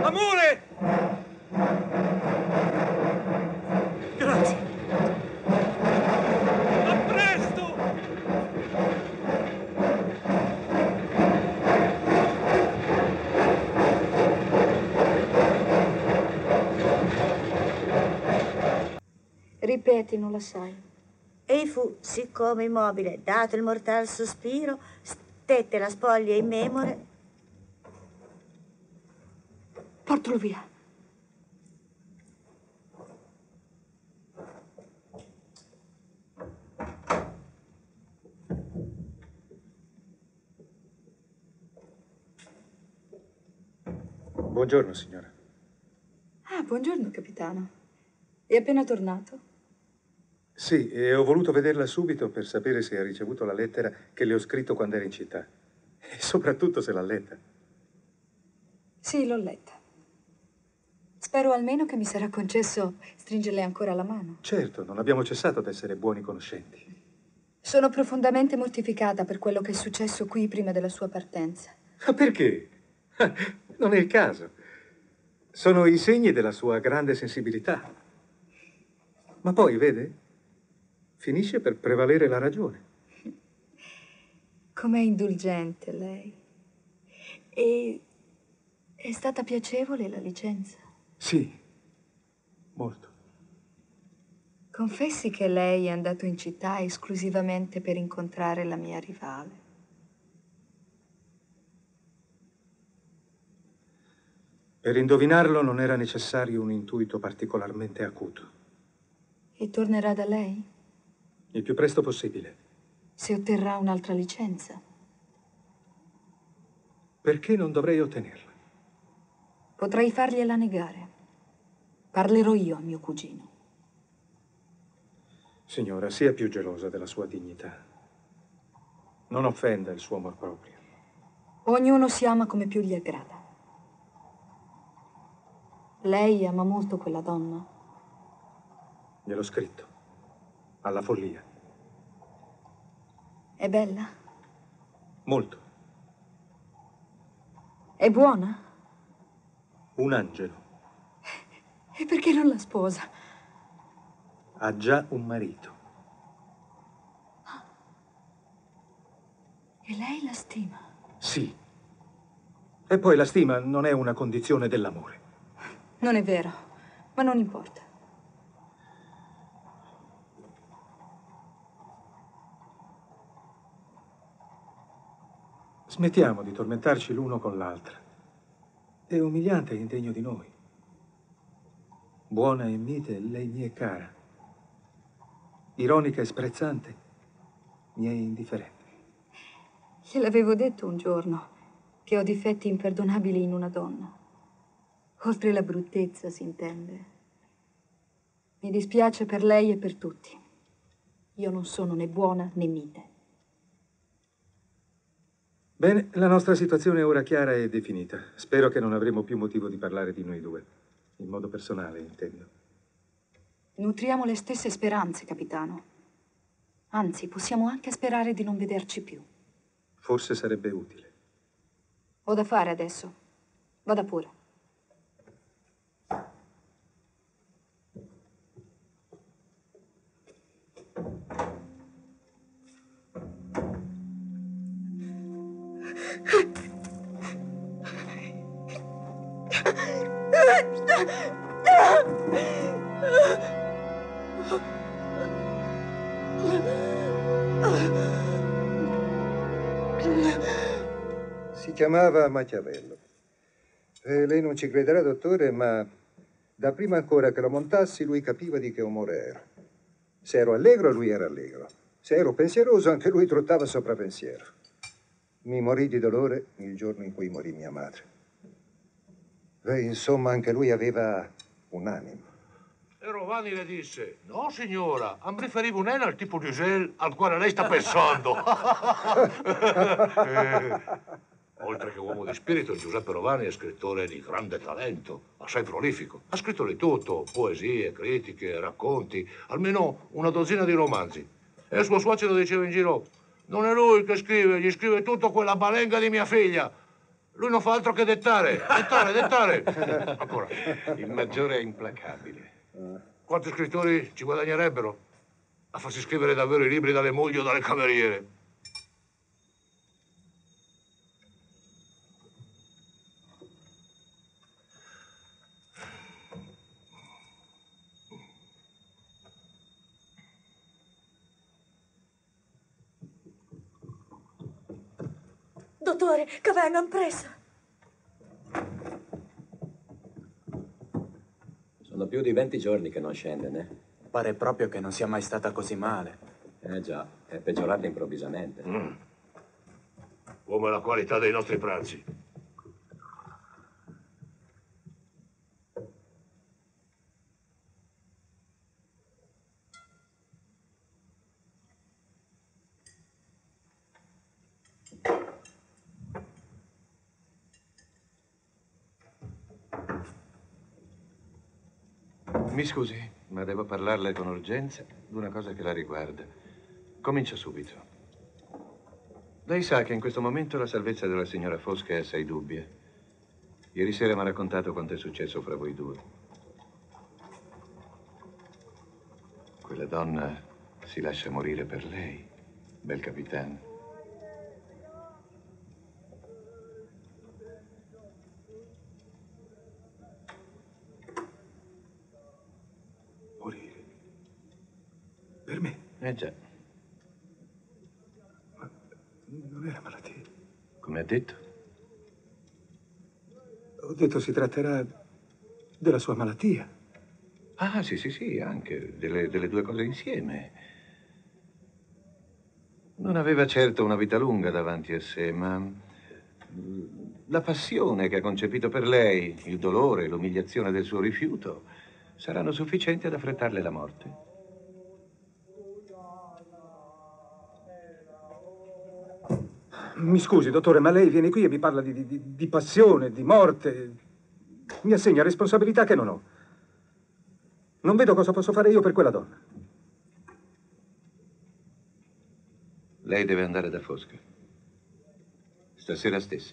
Amore! Grazie. A presto! Ripeti, non la sai. Ei fu, siccome immobile, dato il mortal sospiro, stette la spoglia in memore. Portalo via. Buongiorno, signora. Ah, buongiorno, capitano. È appena tornato? Sì, e ho voluto vederla subito per sapere se ha ricevuto la lettera che le ho scritto quando era in città. E soprattutto se l'ha letta. Sì, l'ho letta. Spero almeno che mi sarà concesso stringerle ancora la mano. Certo, non abbiamo cessato di essere buoni conoscenti. Sono profondamente mortificata per quello che è successo qui prima della sua partenza. Ma perché? Non è il caso. Sono i segni della sua grande sensibilità. Ma poi, vede, finisce per prevalere la ragione. Com'è indulgente lei. E è stata piacevole la licenza? Sì, molto. Confessi che lei è andato in città esclusivamente per incontrare la mia rivale. Per indovinarlo non era necessario un intuito particolarmente acuto. E tornerà da lei? Il più presto possibile. Se otterrà un'altra licenza? Perché non dovrei ottenerla? Potrei fargliela negare. Parlerò io a mio cugino. Signora, sia più gelosa della sua dignità. Non offenda il suo amor proprio. Ognuno si ama come più gli aggrada. Lei ama molto quella donna? Gliel'ho scritto. Alla follia. È bella? Molto. È buona? Un angelo. E perché non la sposa? Ha già un marito. E lei la stima? Sì. E poi la stima non è una condizione dell'amore. Non è vero, ma non importa. Smettiamo di tormentarci l'uno con l'altra. È umiliante e indegno di noi. Buona e mite, lei mi è cara. Ironica e sprezzante, mi è indifferente. Gliel'avevo detto un giorno che ho difetti imperdonabili in una donna. Oltre la bruttezza, si intende. Mi dispiace per lei e per tutti. Io non sono né buona né mite. Bene, la nostra situazione è ora chiara e definita. Spero che non avremo più motivo di parlare di noi due. In modo personale, intendo. Nutriamo le stesse speranze, capitano. Anzi, possiamo anche sperare di non vederci più. Forse sarebbe utile. Ho da fare adesso. Vada pure. Si chiamava Machiavello. Lei non ci crederà, dottore, ma da prima ancora che lo montassi lui capiva di che umore ero. Se ero allegro, lui era allegro. Se ero pensieroso, anche lui trottava sopra pensiero. Mi morì di dolore il giorno in cui morì mia madre. Insomma, anche lui aveva un'anima. E Rovani le disse: no signora, mi riferivo non al tipo di gel al quale lei sta pensando. Oltre che uomo di spirito, Giuseppe Rovani è scrittore di grande talento, assai prolifico. Ha scritto di tutto: poesie, critiche, racconti, almeno una dozzina di romanzi. E suo suocero diceva in giro: non è lui che scrive, gli scrive tutto quella balenga di mia figlia. Lui non fa altro che dettare. Dettare. Ancora. Il maggiore è implacabile. Quanti scrittori ci guadagnerebbero a farsi scrivere davvero i libri dalle mogli o dalle cameriere? Dottore, che vengan preso. Sono più di 20 giorni che non scende, né? Pare proprio che non sia mai stata così male. Già, è peggiorata improvvisamente. Come la qualità dei nostri pranzi. Mi scusi, ma devo parlarle con urgenza di una cosa che la riguarda. Comincio subito. Lei sa che in questo momento la salvezza della signora Fosca è assai dubbia. Ieri sera mi ha raccontato quanto è successo fra voi due. Quella donna si lascia morire per lei, bel capitano. Morire? Per me? Già. Ma non era malattia. Come ha detto? Ho detto si tratterà della sua malattia. Ah, sì, anche delle due cose insieme. Non aveva certo una vita lunga davanti a sé, ma la passione che ha concepito per lei, il dolore, l'umiliazione del suo rifiuto, saranno sufficienti ad affrettarle la morte. Mi scusi, dottore, ma lei viene qui e mi parla di passione, di morte. Mi assegna responsabilità che non ho. Non vedo cosa posso fare io per quella donna. Lei deve andare da Fosca. Stasera stessa.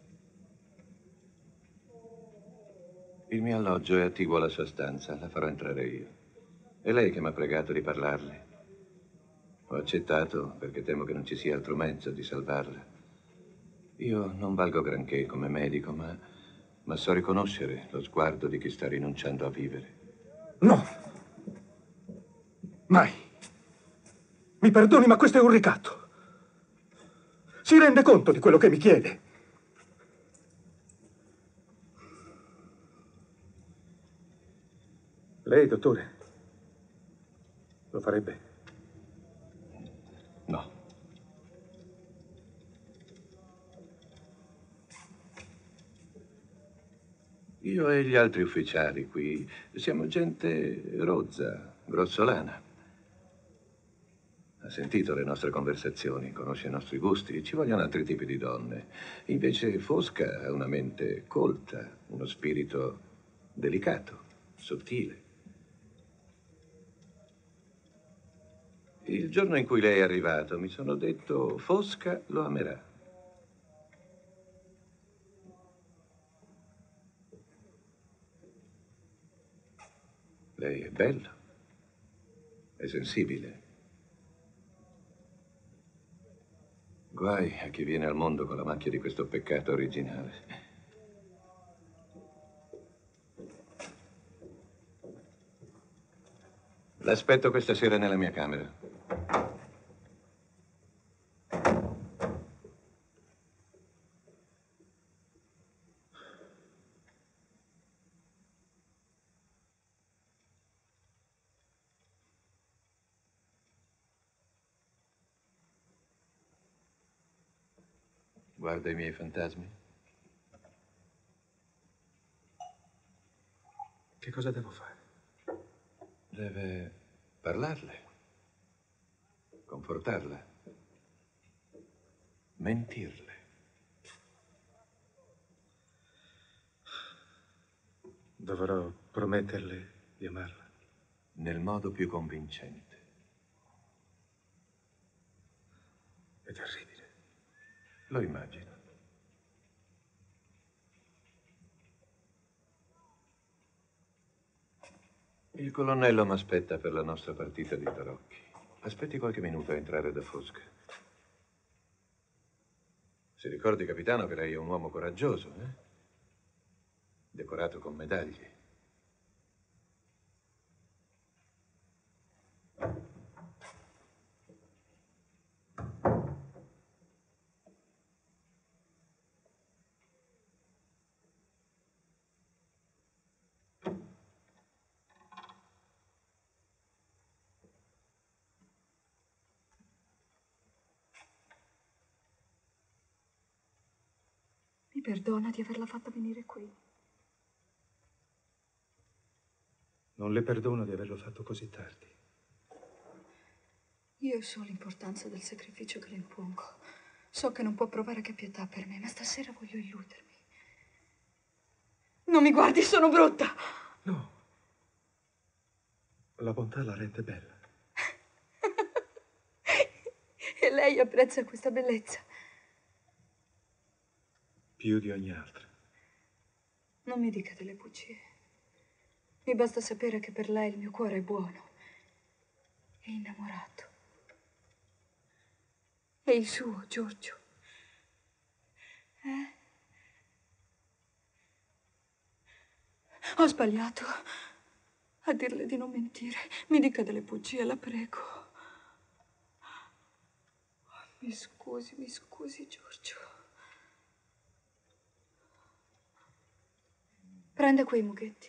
Il mio alloggio è attiguo alla sua stanza. La farò entrare io. È lei che mi ha pregato di parlarle. Ho accettato perché temo che non ci sia altro mezzo di salvarla. Io non valgo granché come medico, ma so riconoscere lo sguardo di chi sta rinunciando a vivere. No! Mai! Mi perdoni, ma questo è un ricatto. Si rende conto di quello che mi chiede? Lei, dottore, lo farebbe? No. Io e gli altri ufficiali qui siamo gente rozza, grossolana. Ha sentito le nostre conversazioni, conosce i nostri gusti. Ci vogliono altri tipi di donne. Invece Fosca ha una mente colta, uno spirito delicato, sottile. Il giorno in cui lei è arrivato mi sono detto: Fosca lo amerà. Lei è bello, è sensibile. Guai a chi viene al mondo con la macchia di questo peccato originale. L'aspetto questa sera nella mia camera. Guarda i miei fantasmi. Che cosa devo fare? Deve parlarle, confortarla, mentirle. Dovrò prometterle di amarla. Nel modo più convincente. È terribile. Lo immagino. Il colonnello mi aspetta per la nostra partita di tarocchi. Aspetti qualche minuto a entrare da Fosca. Si ricordi, capitano, che lei è un uomo coraggioso, eh? Decorato con medaglie. Mi perdona di averla fatta venire qui. Non le perdono di averlo fatto così tardi. Io so l'importanza del sacrificio che le impongo. So che non può provare che pietà per me, ma stasera voglio illudermi. Non mi guardi, sono brutta! No. La bontà la rende bella. E lei apprezza questa bellezza. Più di ogni altra. Non mi dica delle bugie. Mi basta sapere che per lei il mio cuore è buono. È innamorato. E il suo, Giorgio? Ho sbagliato a dirle di non mentire. Mi dica delle bugie, la prego. Mi scusi, Giorgio. Prenda quei mughetti.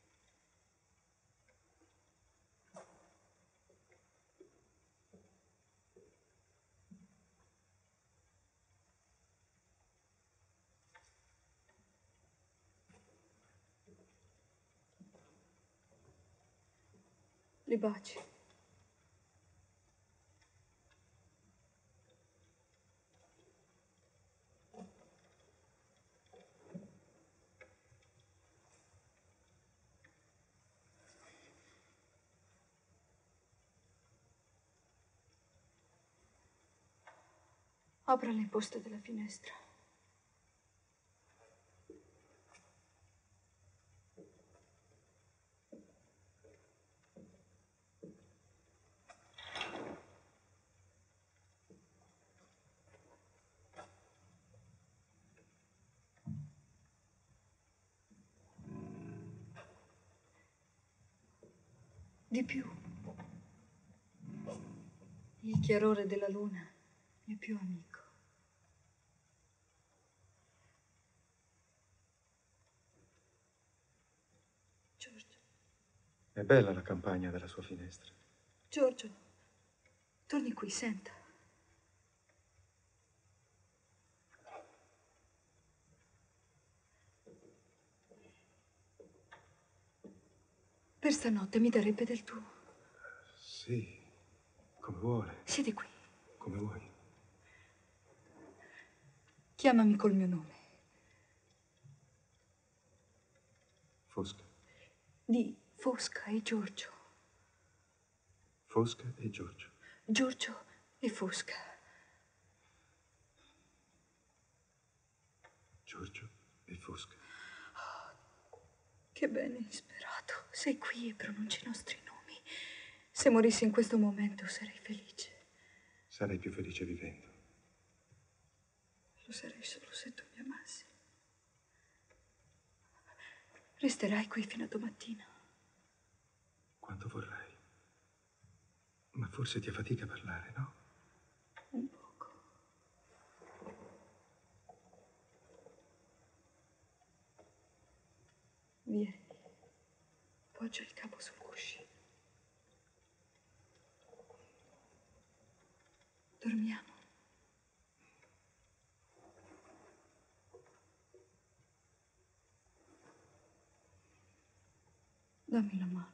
Li baci. Apra le imposte della finestra. Di più. Il chiarore della luna, mio più amico. Giorgio. È bella la campagna dalla sua finestra. Giorgio, torni qui, senta. Per stanotte mi darebbe del tuo. Sì, come vuole. Siedi qui. Come vuoi. Chiamami col mio nome. Fosca. Di Fosca e Giorgio. Fosca e Giorgio. Giorgio e Fosca. Giorgio e Fosca. Che bene insperato. Sei qui e pronunci i nostri nomi. Se morissi in questo momento sarei felice. Sarei più felice vivendo. Lo sarei solo se tu mi amassi. Resterai qui fino a domattina. Quanto vorrai. Ma forse ti affatica a parlare, no? Un poco. Vieni. Poggia il capo sul cuscino. Dormiamo. Dammi la mano.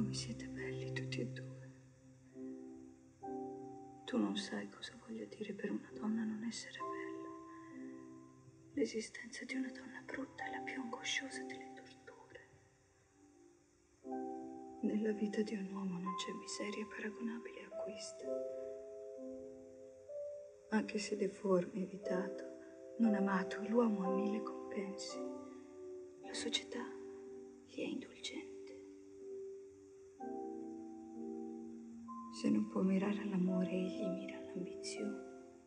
Come siete belli tutti e due. Tu non sai cosa voglia dire per una donna non essere bella. L'esistenza di una donna brutta è la più angosciosa delle torture. Nella vita di un uomo non c'è miseria paragonabile a questa. Anche se deforme, evitato, non amato, l'uomo ha 1000 compensi. La società gli è indulgente. Se non può mirare all'amore, egli mira all'ambizione.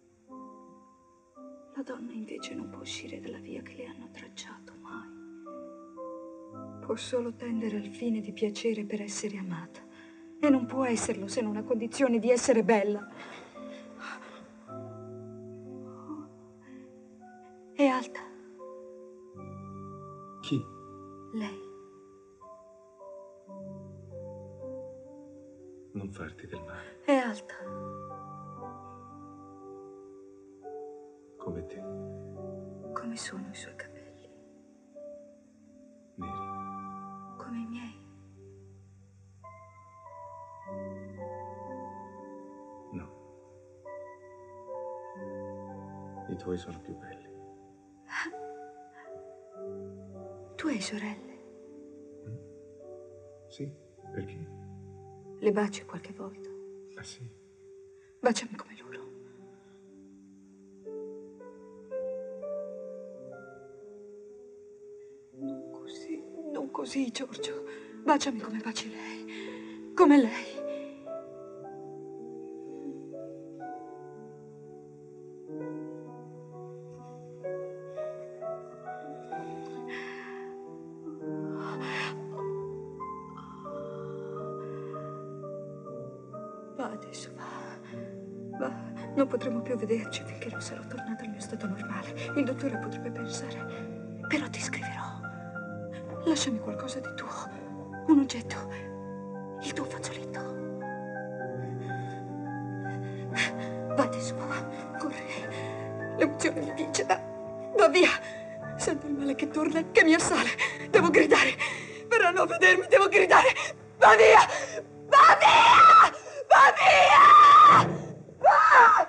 La donna invece non può uscire dalla via che le hanno tracciato mai. Può solo tendere al fine di piacere per essere amata. E non può esserlo se non a condizione di essere bella. È alta. Chi? Lei. Non farti del male. È alta. Come te. Come sono i suoi capelli? Neri. Come i miei. No. I tuoi sono più belli. Tu hai sorelle? Sì, perché? Le baci qualche volta? Ah sì? Baciami come loro. Non così, Giorgio. Baciami come baci lei. Come lei. Va adesso, va. Va. Non potremo più vederci finché non sarò tornata al mio stato normale. Il dottore potrebbe pensare. Però ti scriverò. Lasciami qualcosa di tuo. Un oggetto. Il tuo fazzoletto. Va adesso, va. Corri. L'emozione mi vince. Va via. Sento il male che torna, che mi assale. Devo gridare. Per non vedermi, devo gridare. Va via. Va via. Va via. Va.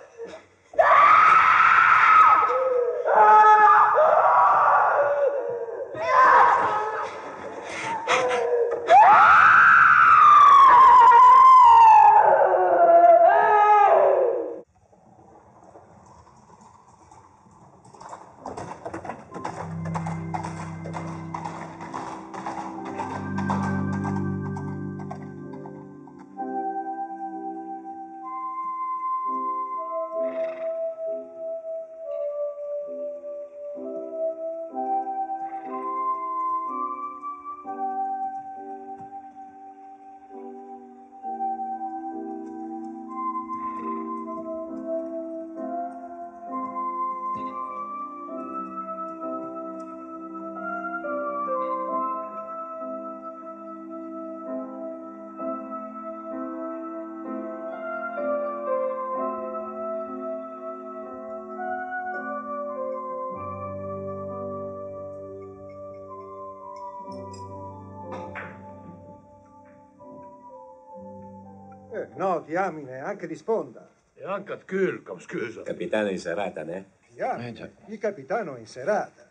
No, diamine, anche di sponda. E anche a Kölk, scusa. Capitano in serata, ne? Diamine, già. il capitano è in serata.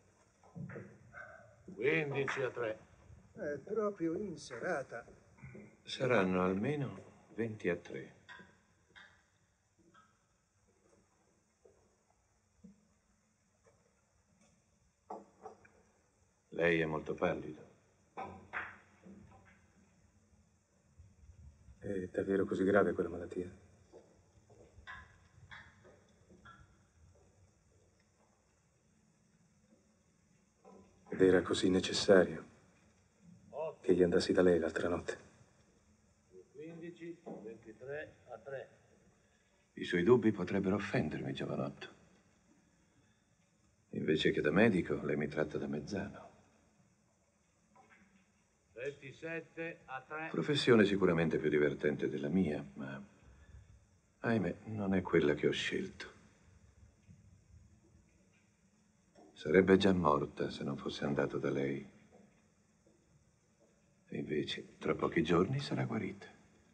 15-3. È proprio in serata. Saranno almeno 20-3. Lei è molto pallido. È davvero così grave quella malattia? Ed era così necessario che gli andassi da lei l'altra notte. 15-23-3. I suoi dubbi potrebbero offendermi, giovanotto. Invece che da medico, lei mi tratta da mezzano. 27-3. Professione sicuramente più divertente della mia, ma ahimè, non è quella che ho scelto. Sarebbe già morta se non fosse andato da lei. E invece, tra pochi giorni sarà guarita.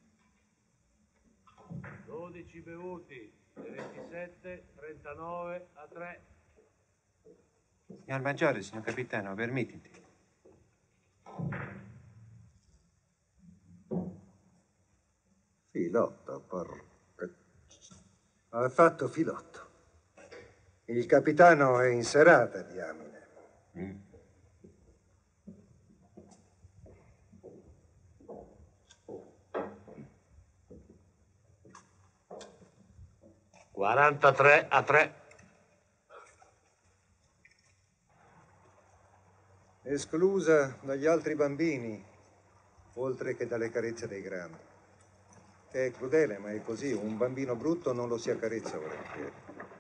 12 bevuti, 27, 39 a 3. Signor Maggiore, signor Capitano, permettiti. Filotto, porca... Ha fatto filotto. Il capitano è in serata, diamine. Mm. $43 a 3. Esclusa dagli altri bambini, oltre che dalle carezze dei grandi. È crudele, ma è così. Un bambino brutto non lo si accarezza volentieri.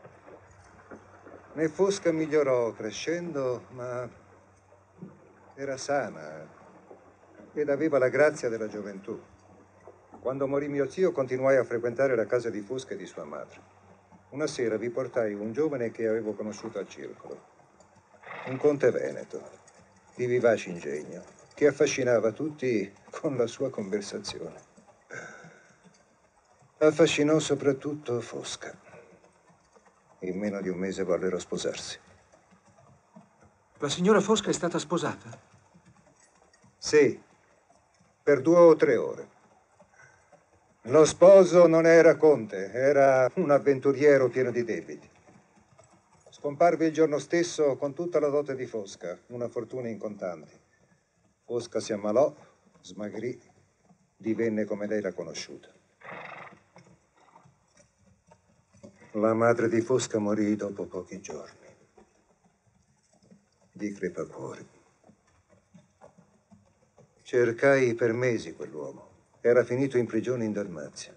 Né Fosca migliorò crescendo, ma era sana ed aveva la grazia della gioventù. Quando morì mio zio, continuai a frequentare la casa di Fosca e di sua madre. Una sera vi portai un giovane che avevo conosciuto al circolo, un conte veneto, di vivace ingegno, che affascinava tutti con la sua conversazione. Affascinò soprattutto Fosca. In meno di un mese vollero sposarsi. La signora Fosca è stata sposata? Sì, per 2 o 3 ore. Lo sposo non era conte, era un avventuriero pieno di debiti. Scomparve il giorno stesso con tutta la dote di Fosca, una fortuna in contanti. Fosca si ammalò, smagrì, divenne come lei l'ha conosciuta. La madre di Fosca morì dopo pochi giorni di crepacuore. Cercai per mesi quell'uomo. Era finito in prigione in Dalmazia.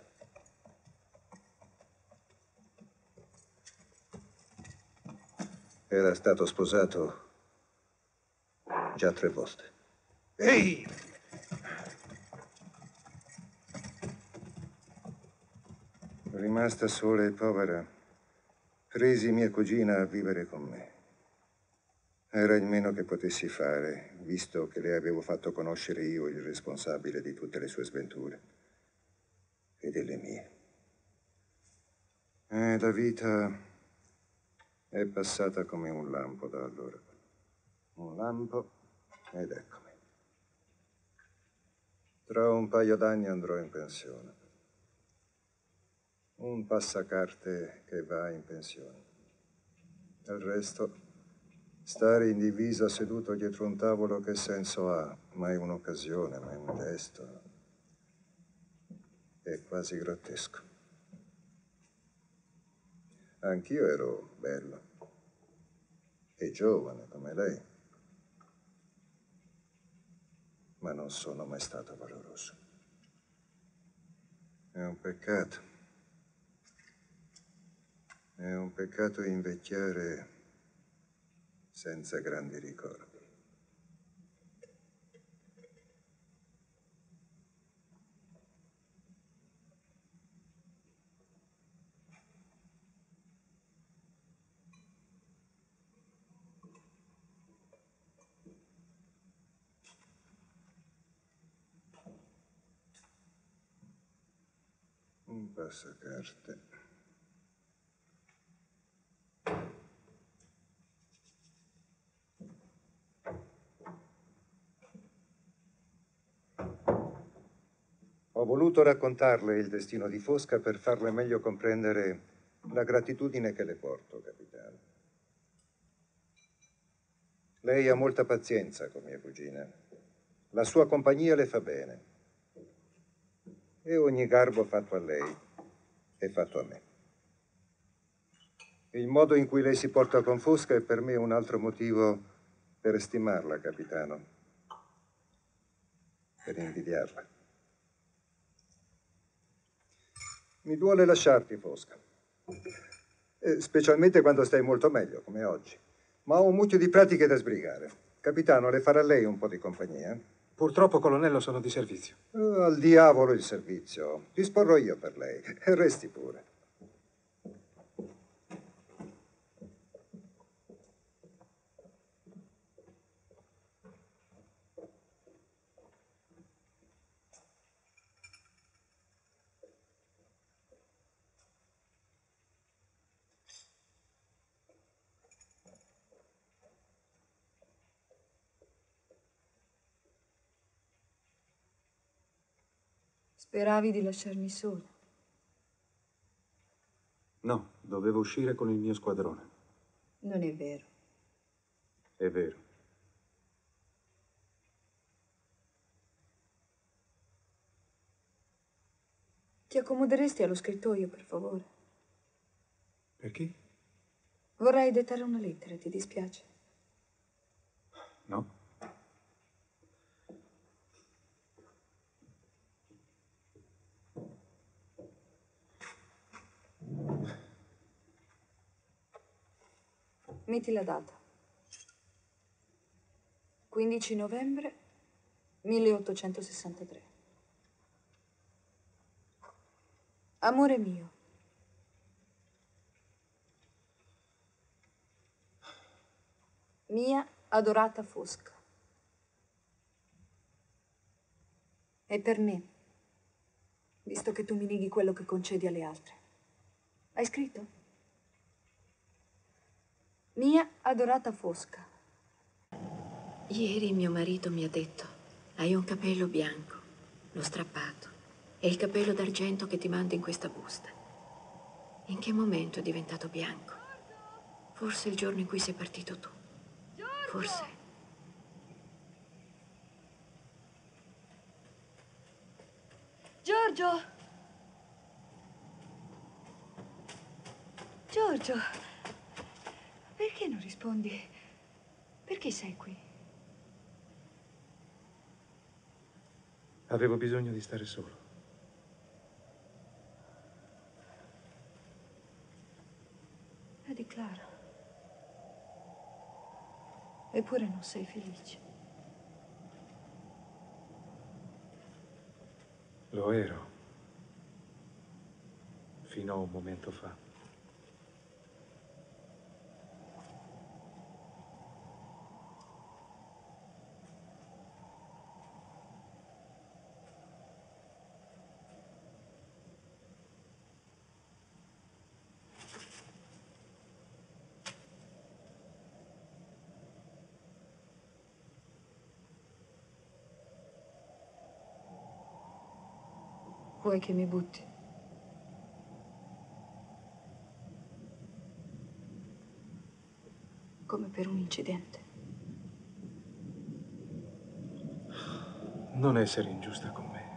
Era stato sposato già 3 volte. Ehi! Rimasta sola e povera, presi mia cugina a vivere con me. Era il meno che potessi fare, visto che le avevo fatto conoscere io il responsabile di tutte le sue sventure e delle mie. La vita è passata come un lampo da allora. Un lampo ed eccomi. Tra un paio d'anni andrò in pensione. Un passacarte che va in pensione. Del resto, stare in divisa seduto dietro un tavolo che senso ha? Mai un'occasione, mai un gesto. È quasi grottesco. Anch'io ero bello e giovane come lei, ma non sono mai stato valoroso. È un peccato. È un peccato invecchiare senza grandi ricordi. Un passacarte. Ho voluto raccontarle il destino di Fosca per farle meglio comprendere la gratitudine che le porto, capitano. Lei ha molta pazienza con mia cugina. La sua compagnia le fa bene. E ogni garbo fatto a lei è fatto a me. Il modo in cui lei si porta con Fosca è per me un altro motivo per stimarla, capitano. Per invidiarla. Mi duole lasciarti, Fosca. Specialmente quando stai molto meglio, come oggi. Ma ho un mucchio di pratiche da sbrigare. Capitano, le farà lei un po' di compagnia? Purtroppo, colonnello, sono di servizio. Al diavolo il servizio. Disporrò io per lei. Resti pure. Speravi di lasciarmi sola. No, dovevo uscire con il mio squadrone. Non è vero. È vero. Ti accomoderesti allo scrittoio, per favore? Perché? Vorrei dettare una lettera, ti dispiace? No. Metti la data. 15 novembre 1863. Amore mio. Mia adorata Fosca. È per me, visto che tu mi neghi quello che concedi alle altre. Hai scritto? Mia adorata Fosca. Ieri mio marito mi ha detto: hai un capello bianco, l'ho strappato. È il capello d'argento che ti mando in questa busta. In che momento è diventato bianco? Forse il giorno in cui sei partito tu. Forse. Giorgio! Giorgio! Perché non rispondi? Perché sei qui? Avevo bisogno di stare solo. Vedi, Clara. Eppure non sei felice. Lo ero. Fino a un momento fa. Vuoi che mi butti? Come per un incidente. Non essere ingiusta con me.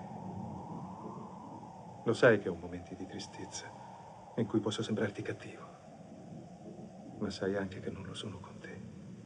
Lo sai che ho momenti di tristezza in cui posso sembrarti cattivo. Ma sai anche che non lo sono con te.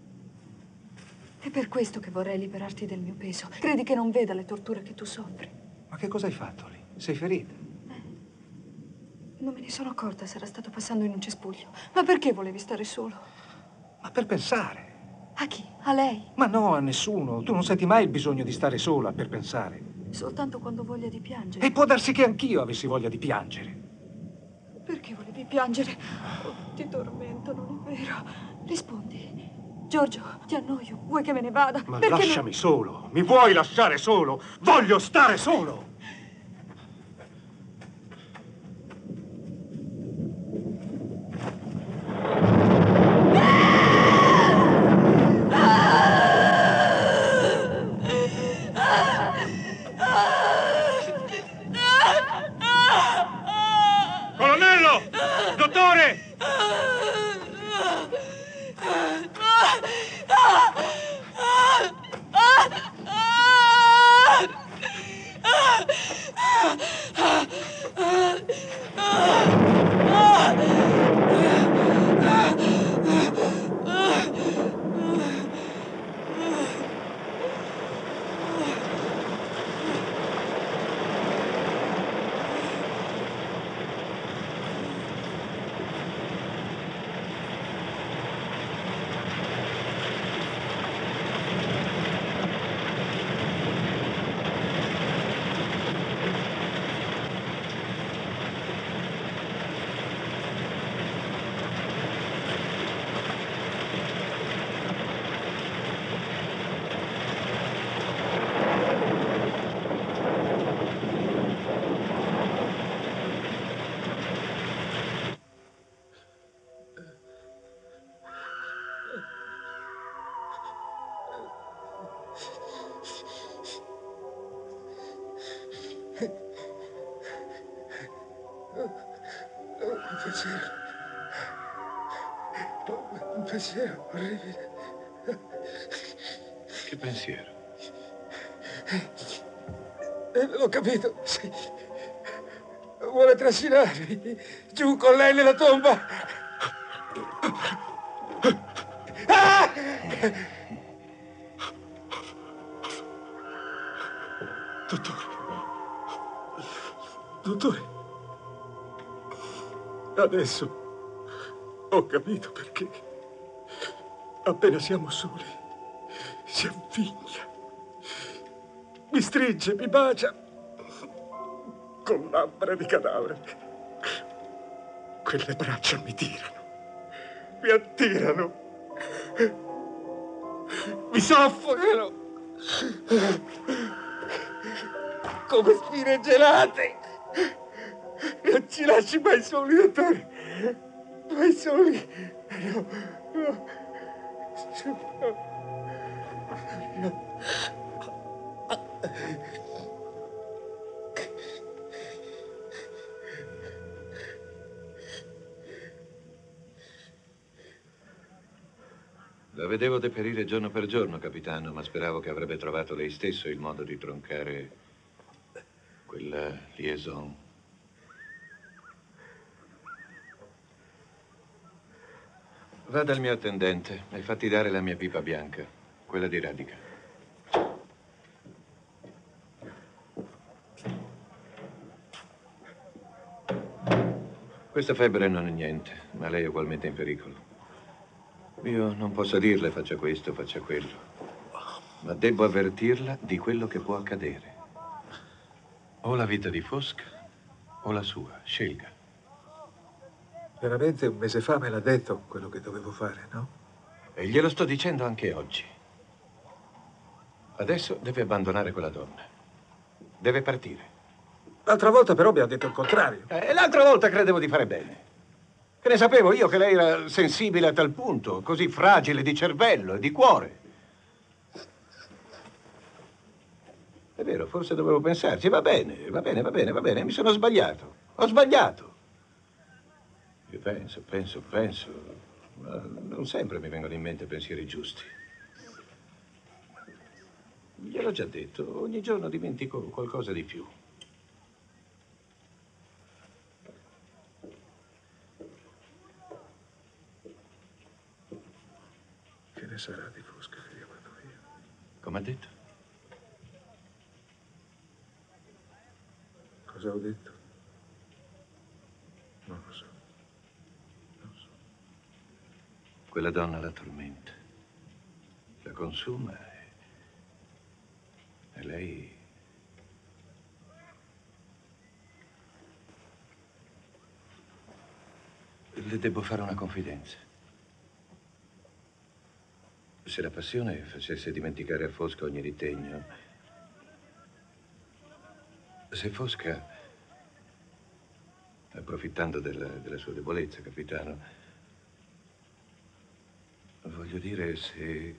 È per questo che vorrei liberarti del mio peso. Credi che non veda le torture che tu soffri? Ma che cosa hai fatto lì? Sei ferita? Non me ne sono accorta, sarà stato passando in un cespuglio. Ma perché volevi stare solo? Ma per pensare. A chi? A lei? Ma no, a nessuno. Tu non senti mai il bisogno di stare sola per pensare. Soltanto quando ho voglia di piangere. E può darsi che anch'io avessi voglia di piangere. Perché volevi piangere? Oh, ti tormento, non è vero. Rispondi. Giorgio, ti annoio. Vuoi che me ne vada? Ma perché lasciami solo. Mi vuoi lasciare solo? Voglio stare solo. Colonnello! Dottore! Un pensiero orribile. Che pensiero? L'ho capito, sì. Vuole trascinarmi giù con lei nella tomba. Ah! Dottore, adesso ho capito perché appena siamo soli si avviglia, mi stringe, mi bacia con labbra di cadavere. Quelle braccia mi tirano, mi attirano, mi soffocano come spine gelate. Non ci lasci mai soli, dottore. Mai soli. No, no. No. La vedevo deperire giorno per giorno, capitano, ma speravo che avrebbe trovato lei stesso il modo di troncare quella liaison. Vada al mio attendente e fatti dare la mia pipa bianca, quella di Radica. Questa febbre non è niente, ma lei è ugualmente in pericolo. Io non posso dirle faccia questo, faccia quello, ma devo avvertirla di quello che può accadere. O la vita di Fosca o la sua, scelga. Veramente un mese fa me l'ha detto quello che dovevo fare, no? E glielo sto dicendo anche oggi. Adesso deve abbandonare quella donna. Deve partire. L'altra volta però mi ha detto il contrario. E l'altra volta credevo di fare bene. Che ne sapevo io che lei era sensibile a tal punto, così fragile di cervello e di cuore. È vero, forse dovevo pensarci. Va bene, va bene, va bene, va bene. Mi sono sbagliato. Ho sbagliato. Io penso, ma non sempre mi vengono in mente pensieri giusti. Gliel'ho già detto, ogni giorno dimentico qualcosa di più. Che ne sarà di Fosca che io vado via? Come ha detto? Cosa ho detto? Non lo so. Quella donna la tormenta, la consuma e lei... Le devo fare una confidenza. Se la passione facesse dimenticare a Fosca ogni ritegno, se Fosca, approfittando della sua debolezza, capitano, voglio dire, se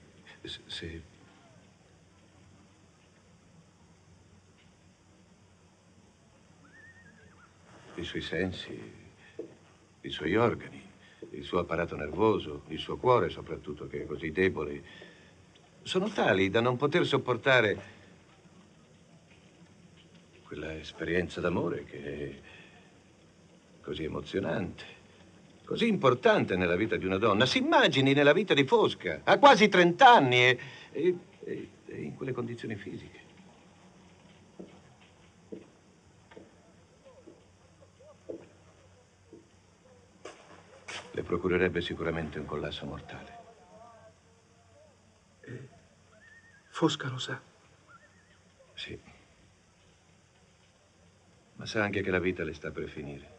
i suoi sensi, i suoi organi, il suo apparato nervoso, il suo cuore soprattutto, che è così debole, sono tali da non poter sopportare quella esperienza d'amore che è così emozionante, così importante nella vita di una donna. Si immagini nella vita di Fosca, ha quasi 30 anni e in quelle condizioni fisiche. Le procurerebbe sicuramente un collasso mortale. Fosca lo sa. Sì. Ma sa anche che la vita le sta per finire.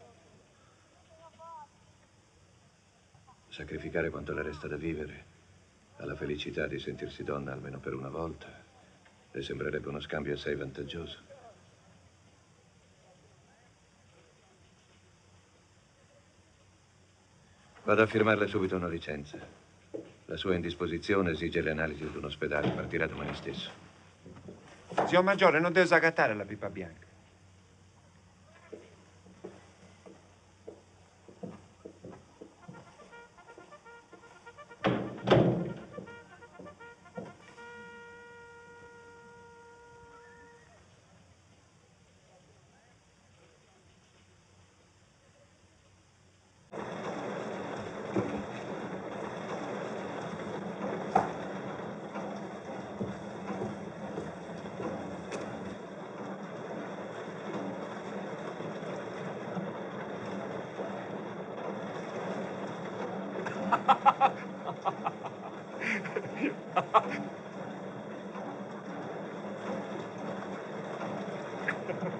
Sacrificare quanto le resta da vivere alla felicità di sentirsi donna almeno per una volta le sembrerebbe uno scambio assai vantaggioso. Vado a firmarle subito una licenza. La sua indisposizione esige le analisi di un ospedale. Partirà domani stesso. Signor Maggiore, non devo sagattare la pipa bianca.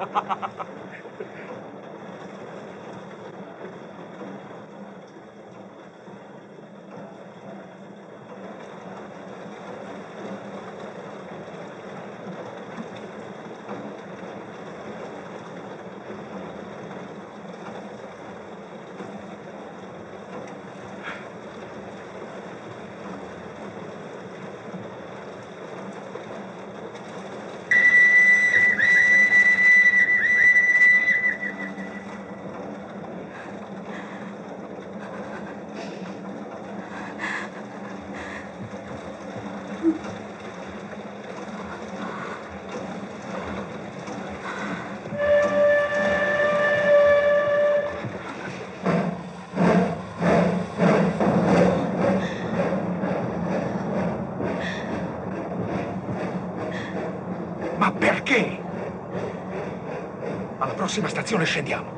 Ma perché? Alla prossima stazione scendiamo.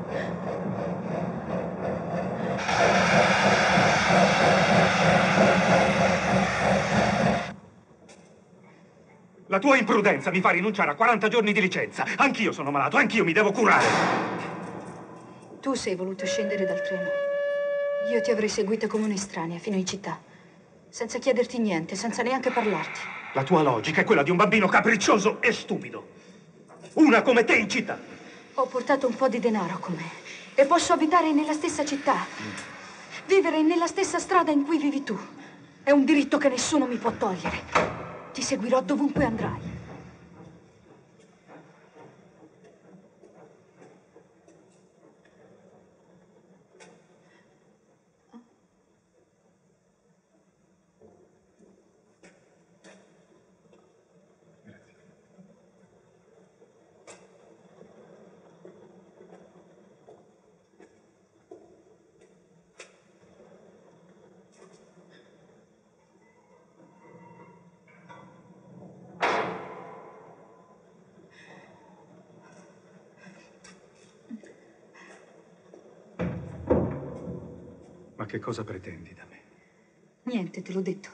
La tua imprudenza mi fa rinunciare a 40 giorni di licenza. Anch'io sono malato, anch'io mi devo curare. Tu sei voluto scendere dal treno. Io ti avrei seguita come un'estranea fino in città, senza chiederti niente, senza neanche parlarti. La tua logica è quella di un bambino capriccioso e stupido. Una come te in città. Ho portato un po' di denaro con me e posso abitare nella stessa città, vivere nella stessa strada in cui vivi tu. È un diritto che nessuno mi può togliere. Ti seguirò dovunque andrai. Ma che cosa pretendi da me? Niente, te l'ho detto.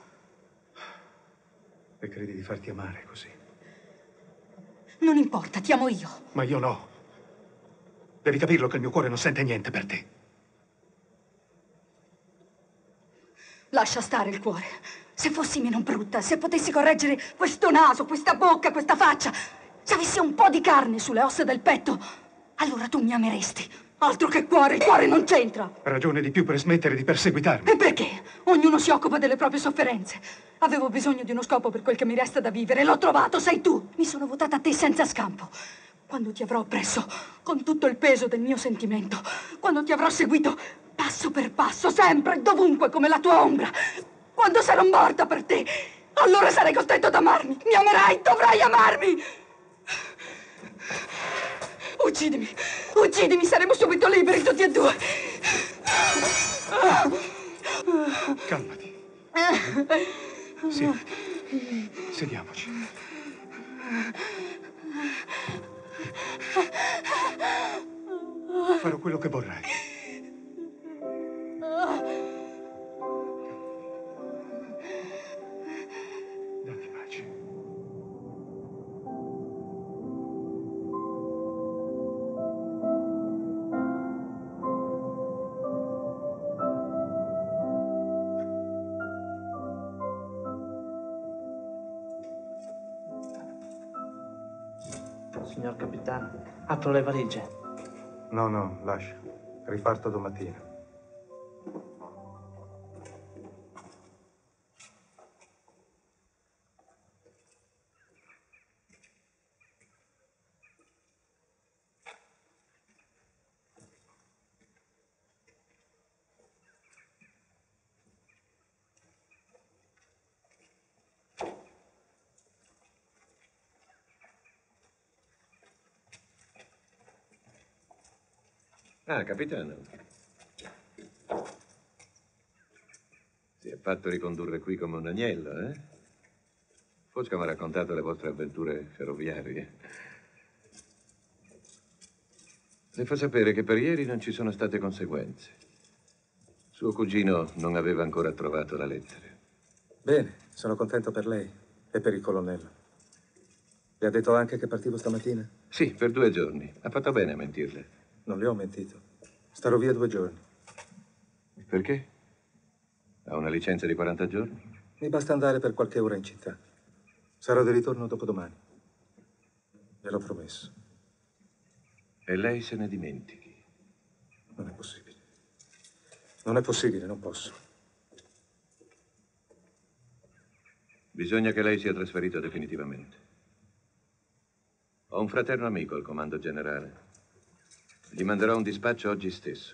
E credi di farti amare così? Non importa, ti amo io. Ma io no. Devi capirlo che il mio cuore non sente niente per te. Lascia stare il cuore. Se fossi meno brutta, se potessi correggere questo naso, questa bocca, questa faccia, se avessi un po' di carne sulle ossa del petto, allora tu mi ameresti. Altro che cuore, il cuore non c'entra. Ragione di più per smettere di perseguitarmi. E perché? Ognuno si occupa delle proprie sofferenze. Avevo bisogno di uno scopo per quel che mi resta da vivere. L'ho trovato, sei tu. Mi sono votata a te senza scampo. Quando ti avrò oppresso, con tutto il peso del mio sentimento, quando ti avrò seguito passo per passo, sempre e dovunque come la tua ombra, quando sarò morta per te, allora sarai costretto ad amarmi. Mi amerai, dovrai amarmi. Uccidimi, uccidimi, saremo subito liberi tutti e due. Calmati. Sì. Sediamoci. Farò quello che vorrai. Dammi pace. Signor capitano, apro le valigie. No, lascia. Riparto domattina. Ah, capitano. Si è fatto ricondurre qui come un agnello, eh? Fosca mi ha raccontato le vostre avventure ferroviarie. Le fa sapere che per ieri non ci sono state conseguenze. Suo cugino non aveva ancora trovato la lettera. Bene, sono contento per lei e per il colonnello. Le ha detto anche che partivo stamattina? Sì, per 2 giorni. Ha fatto bene a mentirle. Non le ho mentito. Starò via 2 giorni. Perché? Ha una licenza di 40 giorni? Mi basta andare per qualche ora in città. Sarò di ritorno dopodomani. Gliel'ho promesso. E lei se ne dimentichi. Non è possibile. Non è possibile, non posso. Bisogna che lei sia trasferito definitivamente. Ho un fraterno amico al comando generale. Gli manderò un dispaccio oggi stesso.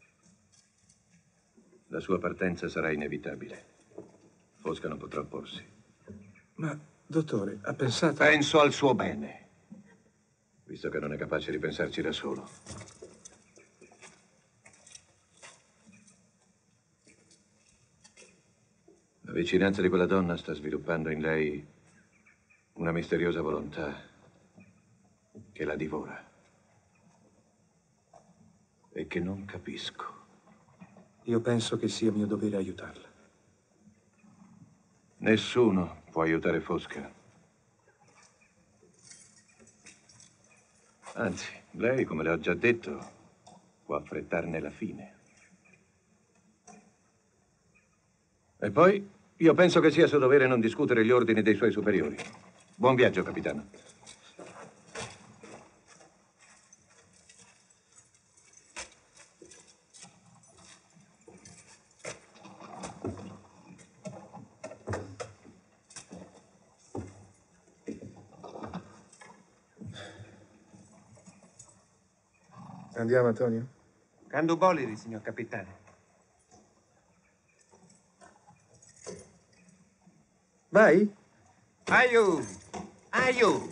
La sua partenza sarà inevitabile. Fosca non potrà opporsi. Ma, dottore, ha pensato... Penso al suo bene, visto che non è capace di pensarci da solo. La vicinanza di quella donna sta sviluppando in lei una misteriosa volontà che la divora e che non capisco. Io penso che sia mio dovere aiutarla. Nessuno può aiutare Fosca. Anzi, lei, come le ho già detto, può affrettarne la fine. E poi, io penso che sia suo dovere non discutere gli ordini dei suoi superiori. Buon viaggio, capitano. Andiamo, Antonio? Quando bolidi, signor capitano. Vai? Aiu! Aiu!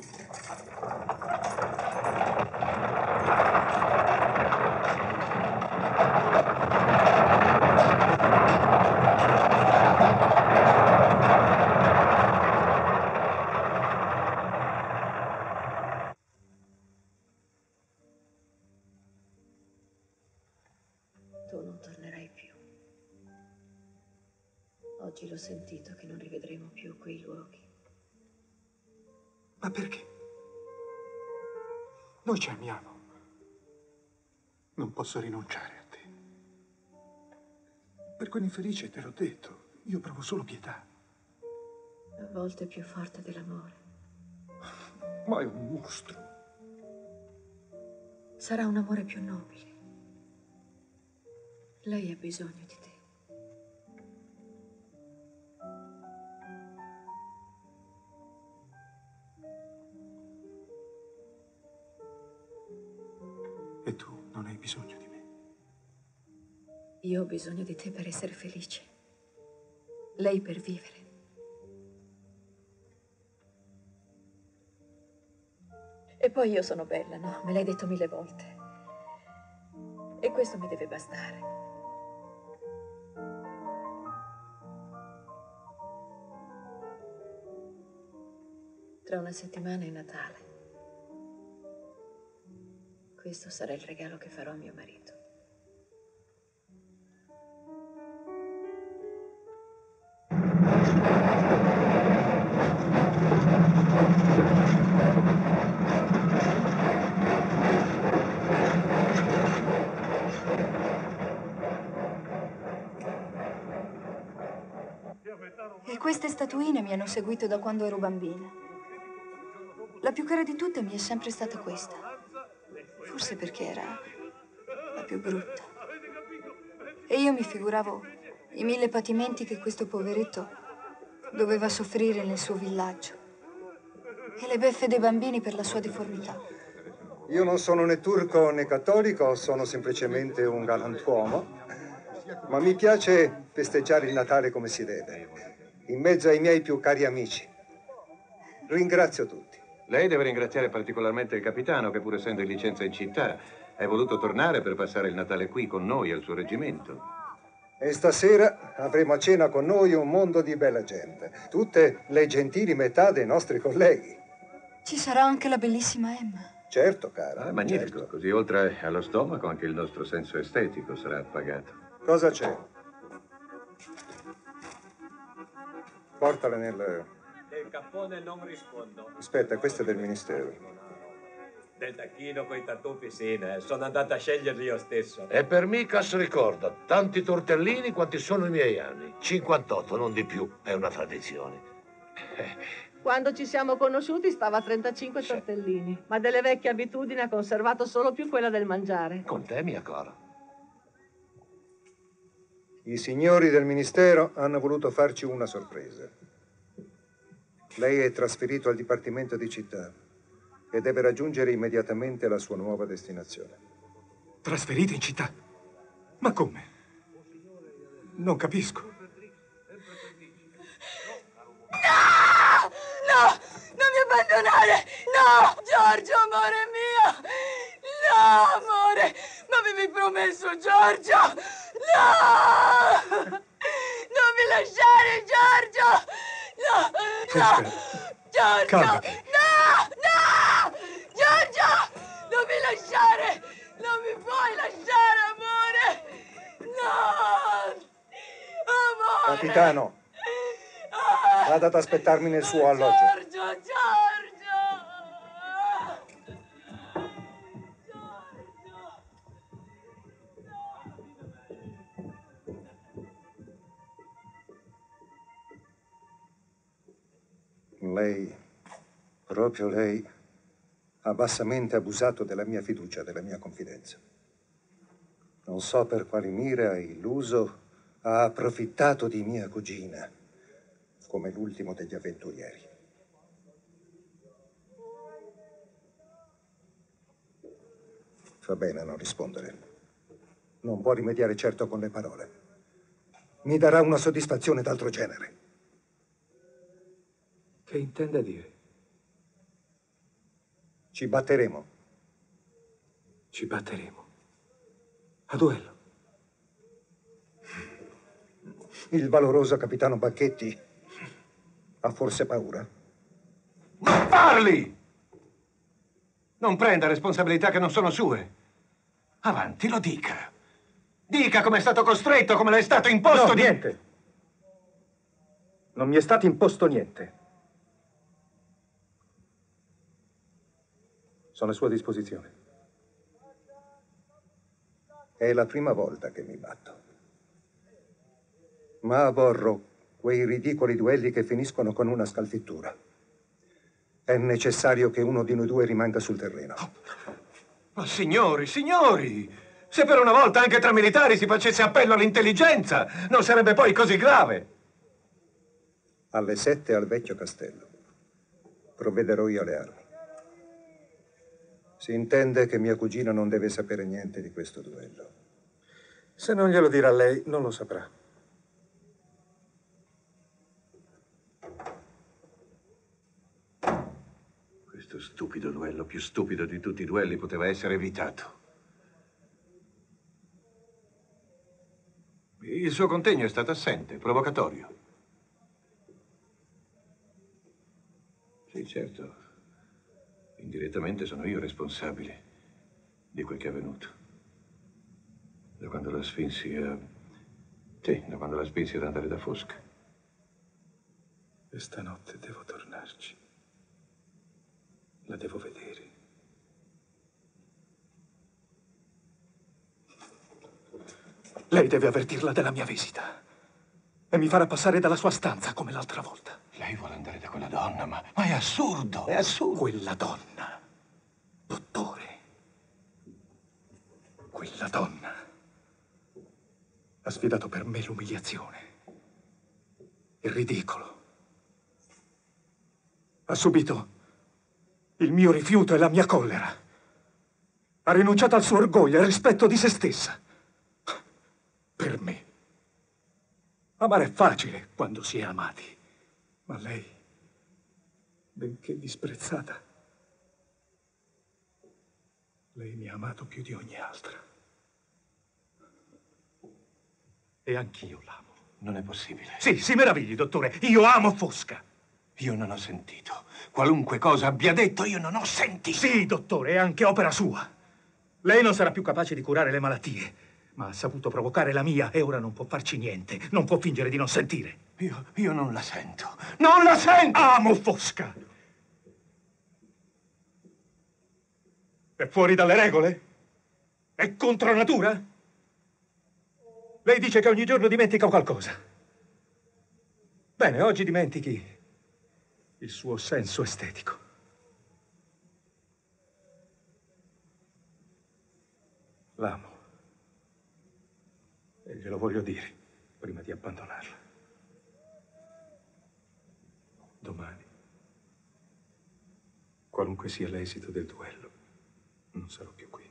Tu non tornerai più. Oggi l'ho sentito che non rivedremo più quei luoghi. Ma perché? Noi ci amiamo. Non posso rinunciare a te. Per quell'infelice te l'ho detto, io provo solo pietà. A volte è più forte dell'amore. Ma è un mostro. Sarà un amore più nobile. Lei ha bisogno di te. E tu non hai bisogno di me. Io ho bisogno di te per essere felice. Lei per vivere. E poi io sono bella, no? Me l'hai detto 1000 volte. E questo mi deve bastare. Tra una settimana è Natale. Questo sarà il regalo che farò a mio marito. E queste statuine mi hanno seguito da quando ero bambina. La più cara di tutte mi è sempre stata questa. Forse perché era la più brutta. E io mi figuravo i 1000 patimenti che questo poveretto doveva soffrire nel suo villaggio. E le beffe dei bambini per la sua deformità. Io non sono né turco né cattolico, sono semplicemente un galantuomo, ma mi piace festeggiare il Natale come si deve, in mezzo ai miei più cari amici. Ringrazio tutti. Lei deve ringraziare particolarmente il capitano che, pur essendo in licenza in città, è voluto tornare per passare il Natale qui con noi al suo reggimento. E stasera avremo a cena con noi un mondo di bella gente, tutte le gentili metà dei nostri colleghi. Ci sarà anche la bellissima Emma. Certo, cara. Ah, magnifico. Certo. Così, oltre allo stomaco, anche il nostro senso estetico sarà appagato. Cosa c'è? Portale nel... Del cappone non rispondo. Aspetta, questo è del ministero. Del tacchino coi tartufi, sì, sono andata a sceglierli io stesso. E per Micas ricorda, tanti tortellini quanti sono i miei anni. 58, non di più, è una tradizione. Quando ci siamo conosciuti stava a 35 tortellini, ma delle vecchie abitudini ha conservato solo più quella del mangiare. Con te, mia cara. I signori del ministero hanno voluto farci una sorpresa. Lei è trasferito al Dipartimento di Città e deve raggiungere immediatamente la sua nuova destinazione. Trasferito in città? Ma come? Non capisco. No! No! Non mi abbandonare! No! Giorgio, amore mio! No, amore! Ma avevi promesso, Giorgio! No! Non mi lasciare, Giorgio! No! No! Giorgio! Calmati. No! No! Giorgio! Non mi lasciare! Non mi puoi lasciare, amore! No! Amore! Capitano, vada ad aspettarmi nel suo alloggio. Giorgio! Lei, proprio lei, ha bassamente abusato della mia fiducia, della mia confidenza. Non so per quali mire ha illuso, ha approfittato di mia cugina, come l'ultimo degli avventurieri. Fa bene a non rispondere. Non può rimediare certo con le parole. Mi darà una soddisfazione d'altro genere. Che intende dire? Ci batteremo. Ci batteremo. A duello. Il valoroso capitano Bacchetti ha forse paura? Ma parli! Non prenda responsabilità che non sono sue. Avanti, lo dica. Dica come è stato costretto, come le è stato imposto No, niente. Non mi è stato imposto niente. Sono a sua disposizione. È la prima volta che mi batto. Ma aborro quei ridicoli duelli che finiscono con una scalfittura. È necessario che uno di noi due rimanga sul terreno. Ma signori, se per una volta anche tra militari si facesse appello all'intelligenza, non sarebbe poi così grave. Alle 7 al vecchio castello. Provvederò io alle armi. Si intende che mia cugina non deve sapere niente di questo duello. Se non glielo dirà lei, non lo saprà. Questo stupido duello, più stupido di tutti i duelli, poteva essere evitato. Il suo contegno è stato assente, provocatorio. Sì, certo. Indirettamente sono io responsabile di quel che è avvenuto. Da quando la spinsi a... Sì, da quando la spinsi ad andare da Fosca. E stanotte devo tornarci. La devo vedere. Lei deve avvertirla della mia visita. E mi farà passare dalla sua stanza come l'altra volta. Lei vuole andare da quella donna, ma è assurdo, è assurdo. Quella donna, dottore, quella donna ha sfidato per me l'umiliazione, il ridicolo. Ha subito il mio rifiuto e la mia collera. Ha rinunciato al suo orgoglio e al rispetto di se stessa. Per me. Amare è facile quando si è amati. Ma lei, benché disprezzata, lei mi ha amato più di ogni altra. E anch'io l'amo. Non è possibile. Sì, si meravigli, dottore. Io amo Fosca. Io non ho sentito. Qualunque cosa abbia detto, io non ho sentito. Sì, dottore, è anche opera sua. Lei non sarà più capace di curare le malattie, ma ha saputo provocare la mia e ora non può farci niente. Non può fingere di non sentire. Io non la sento. Non la sento! Amo Fosca! È fuori dalle regole? È contro natura? Lei dice che ogni giorno dimentica qualcosa. Bene, oggi dimentichi il suo senso estetico. L'amo. E glielo voglio dire prima di abbandonarla. Domani, qualunque sia l'esito del duello, non sarò più qui.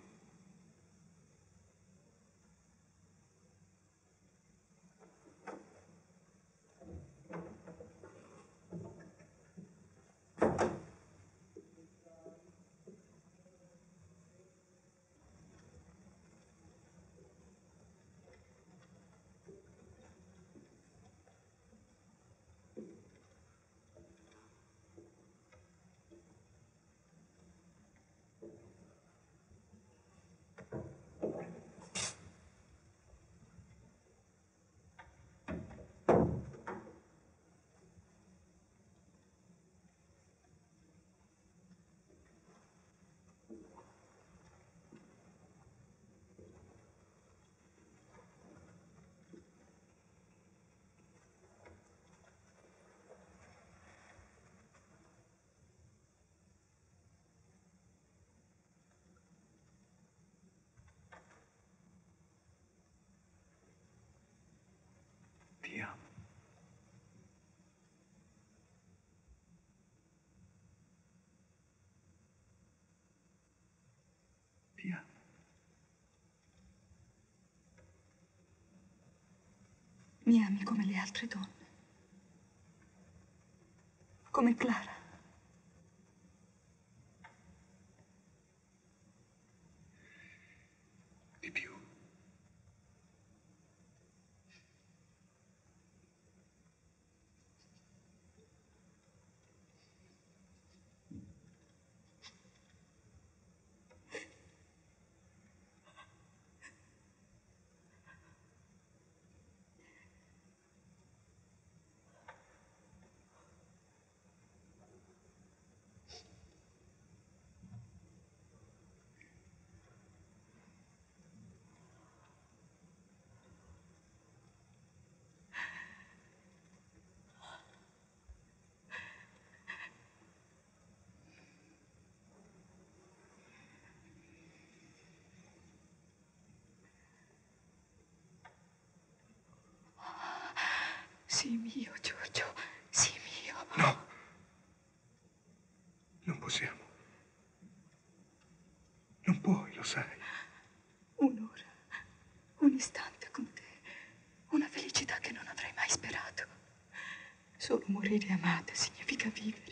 Ti amo. Ti amo. Mi ami come le altre donne. Come Clara. Di più. Sii mio, Giorgio. Sii mio. No. Non possiamo. Non puoi, lo sai. Un'ora, un istante con te. Una felicità che non avrei mai sperato. Solo morire amata significa vivere.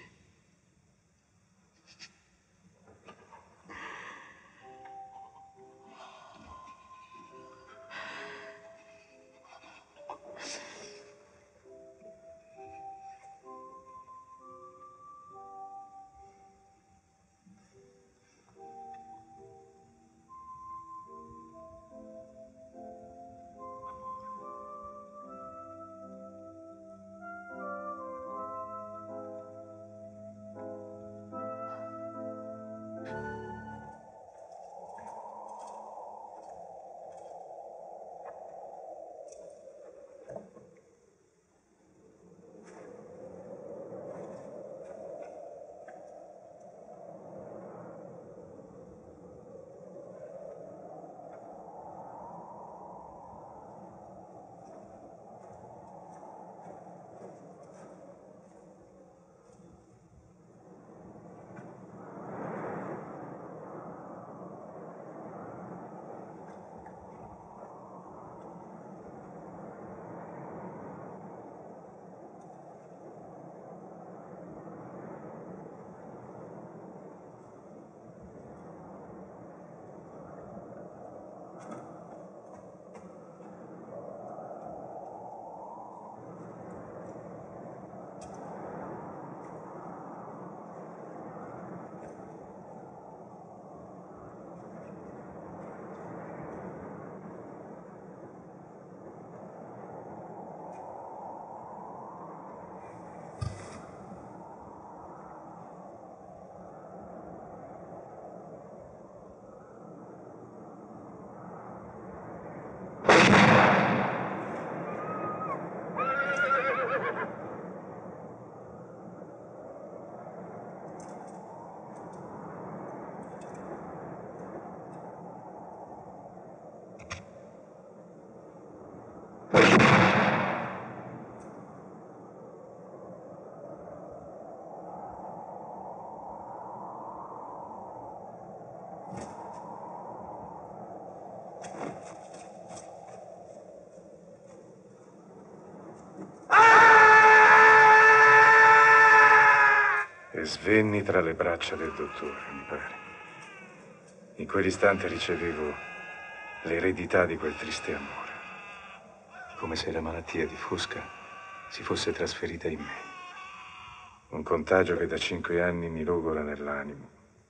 Svenni tra le braccia del dottore, mi pare. In quell'istante ricevevo l'eredità di quel triste amore, come se la malattia di Fosca si fosse trasferita in me. Un contagio che da 5 anni mi logora nell'animo,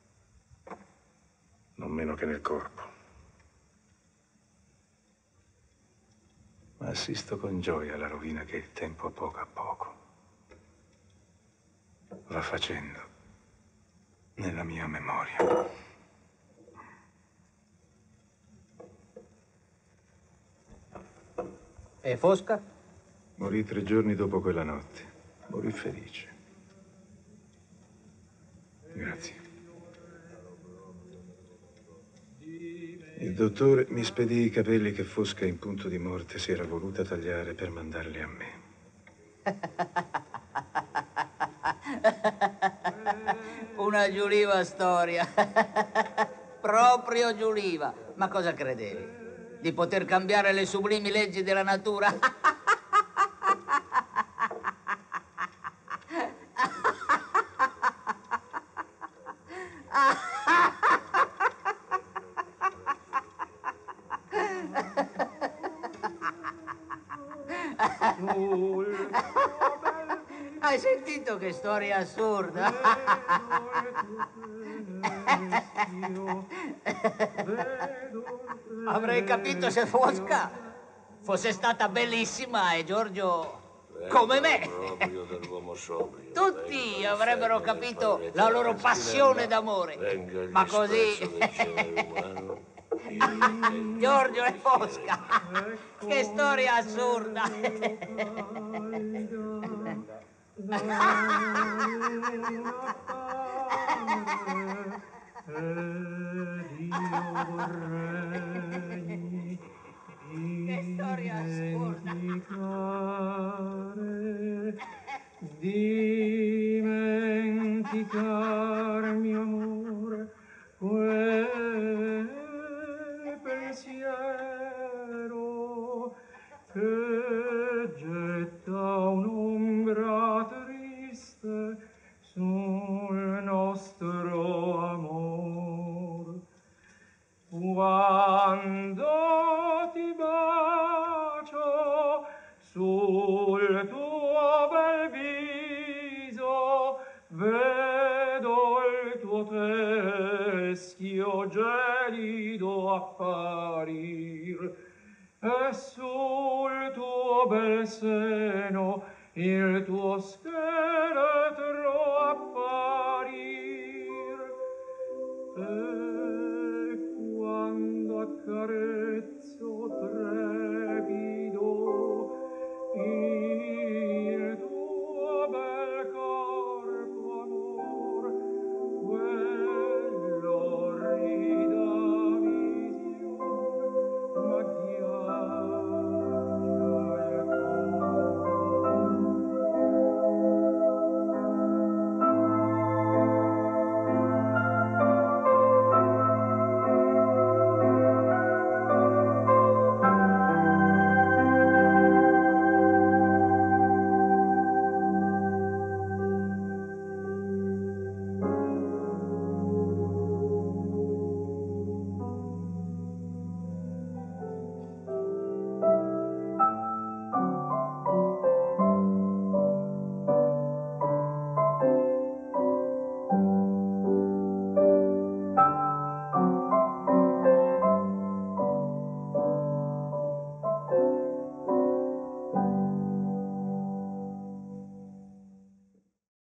non meno che nel corpo. Ma assisto con gioia alla rovina che il tempo a poco va facendo nella mia memoria. E Fosca? Morì 3 giorni dopo quella notte. Morì felice. Grazie. Il dottore mi spedì i capelli che Fosca in punto di morte si era voluta tagliare per mandarli a me. Una giuliva storia. Proprio giuliva. Ma cosa credevi? Di poter cambiare le sublimi leggi della natura? Hai sentito che storia assurda? Avrei capito se Fosca fosse stata bellissima e Giorgio come me. Tutti avrebbero capito la loro passione d'amore. Ma così Giorgio e Fosca, che storia assurda. Che storia assurda. Dimenticarmi amore, quel pensiero che getta un'ombra triste sul nostro amor. Quando ti bacio sul tuo bel viso, vedo il tuo teschio gelido apparir, e sul tuo bel seno il tuo scheletro apparir. E quando accarezzi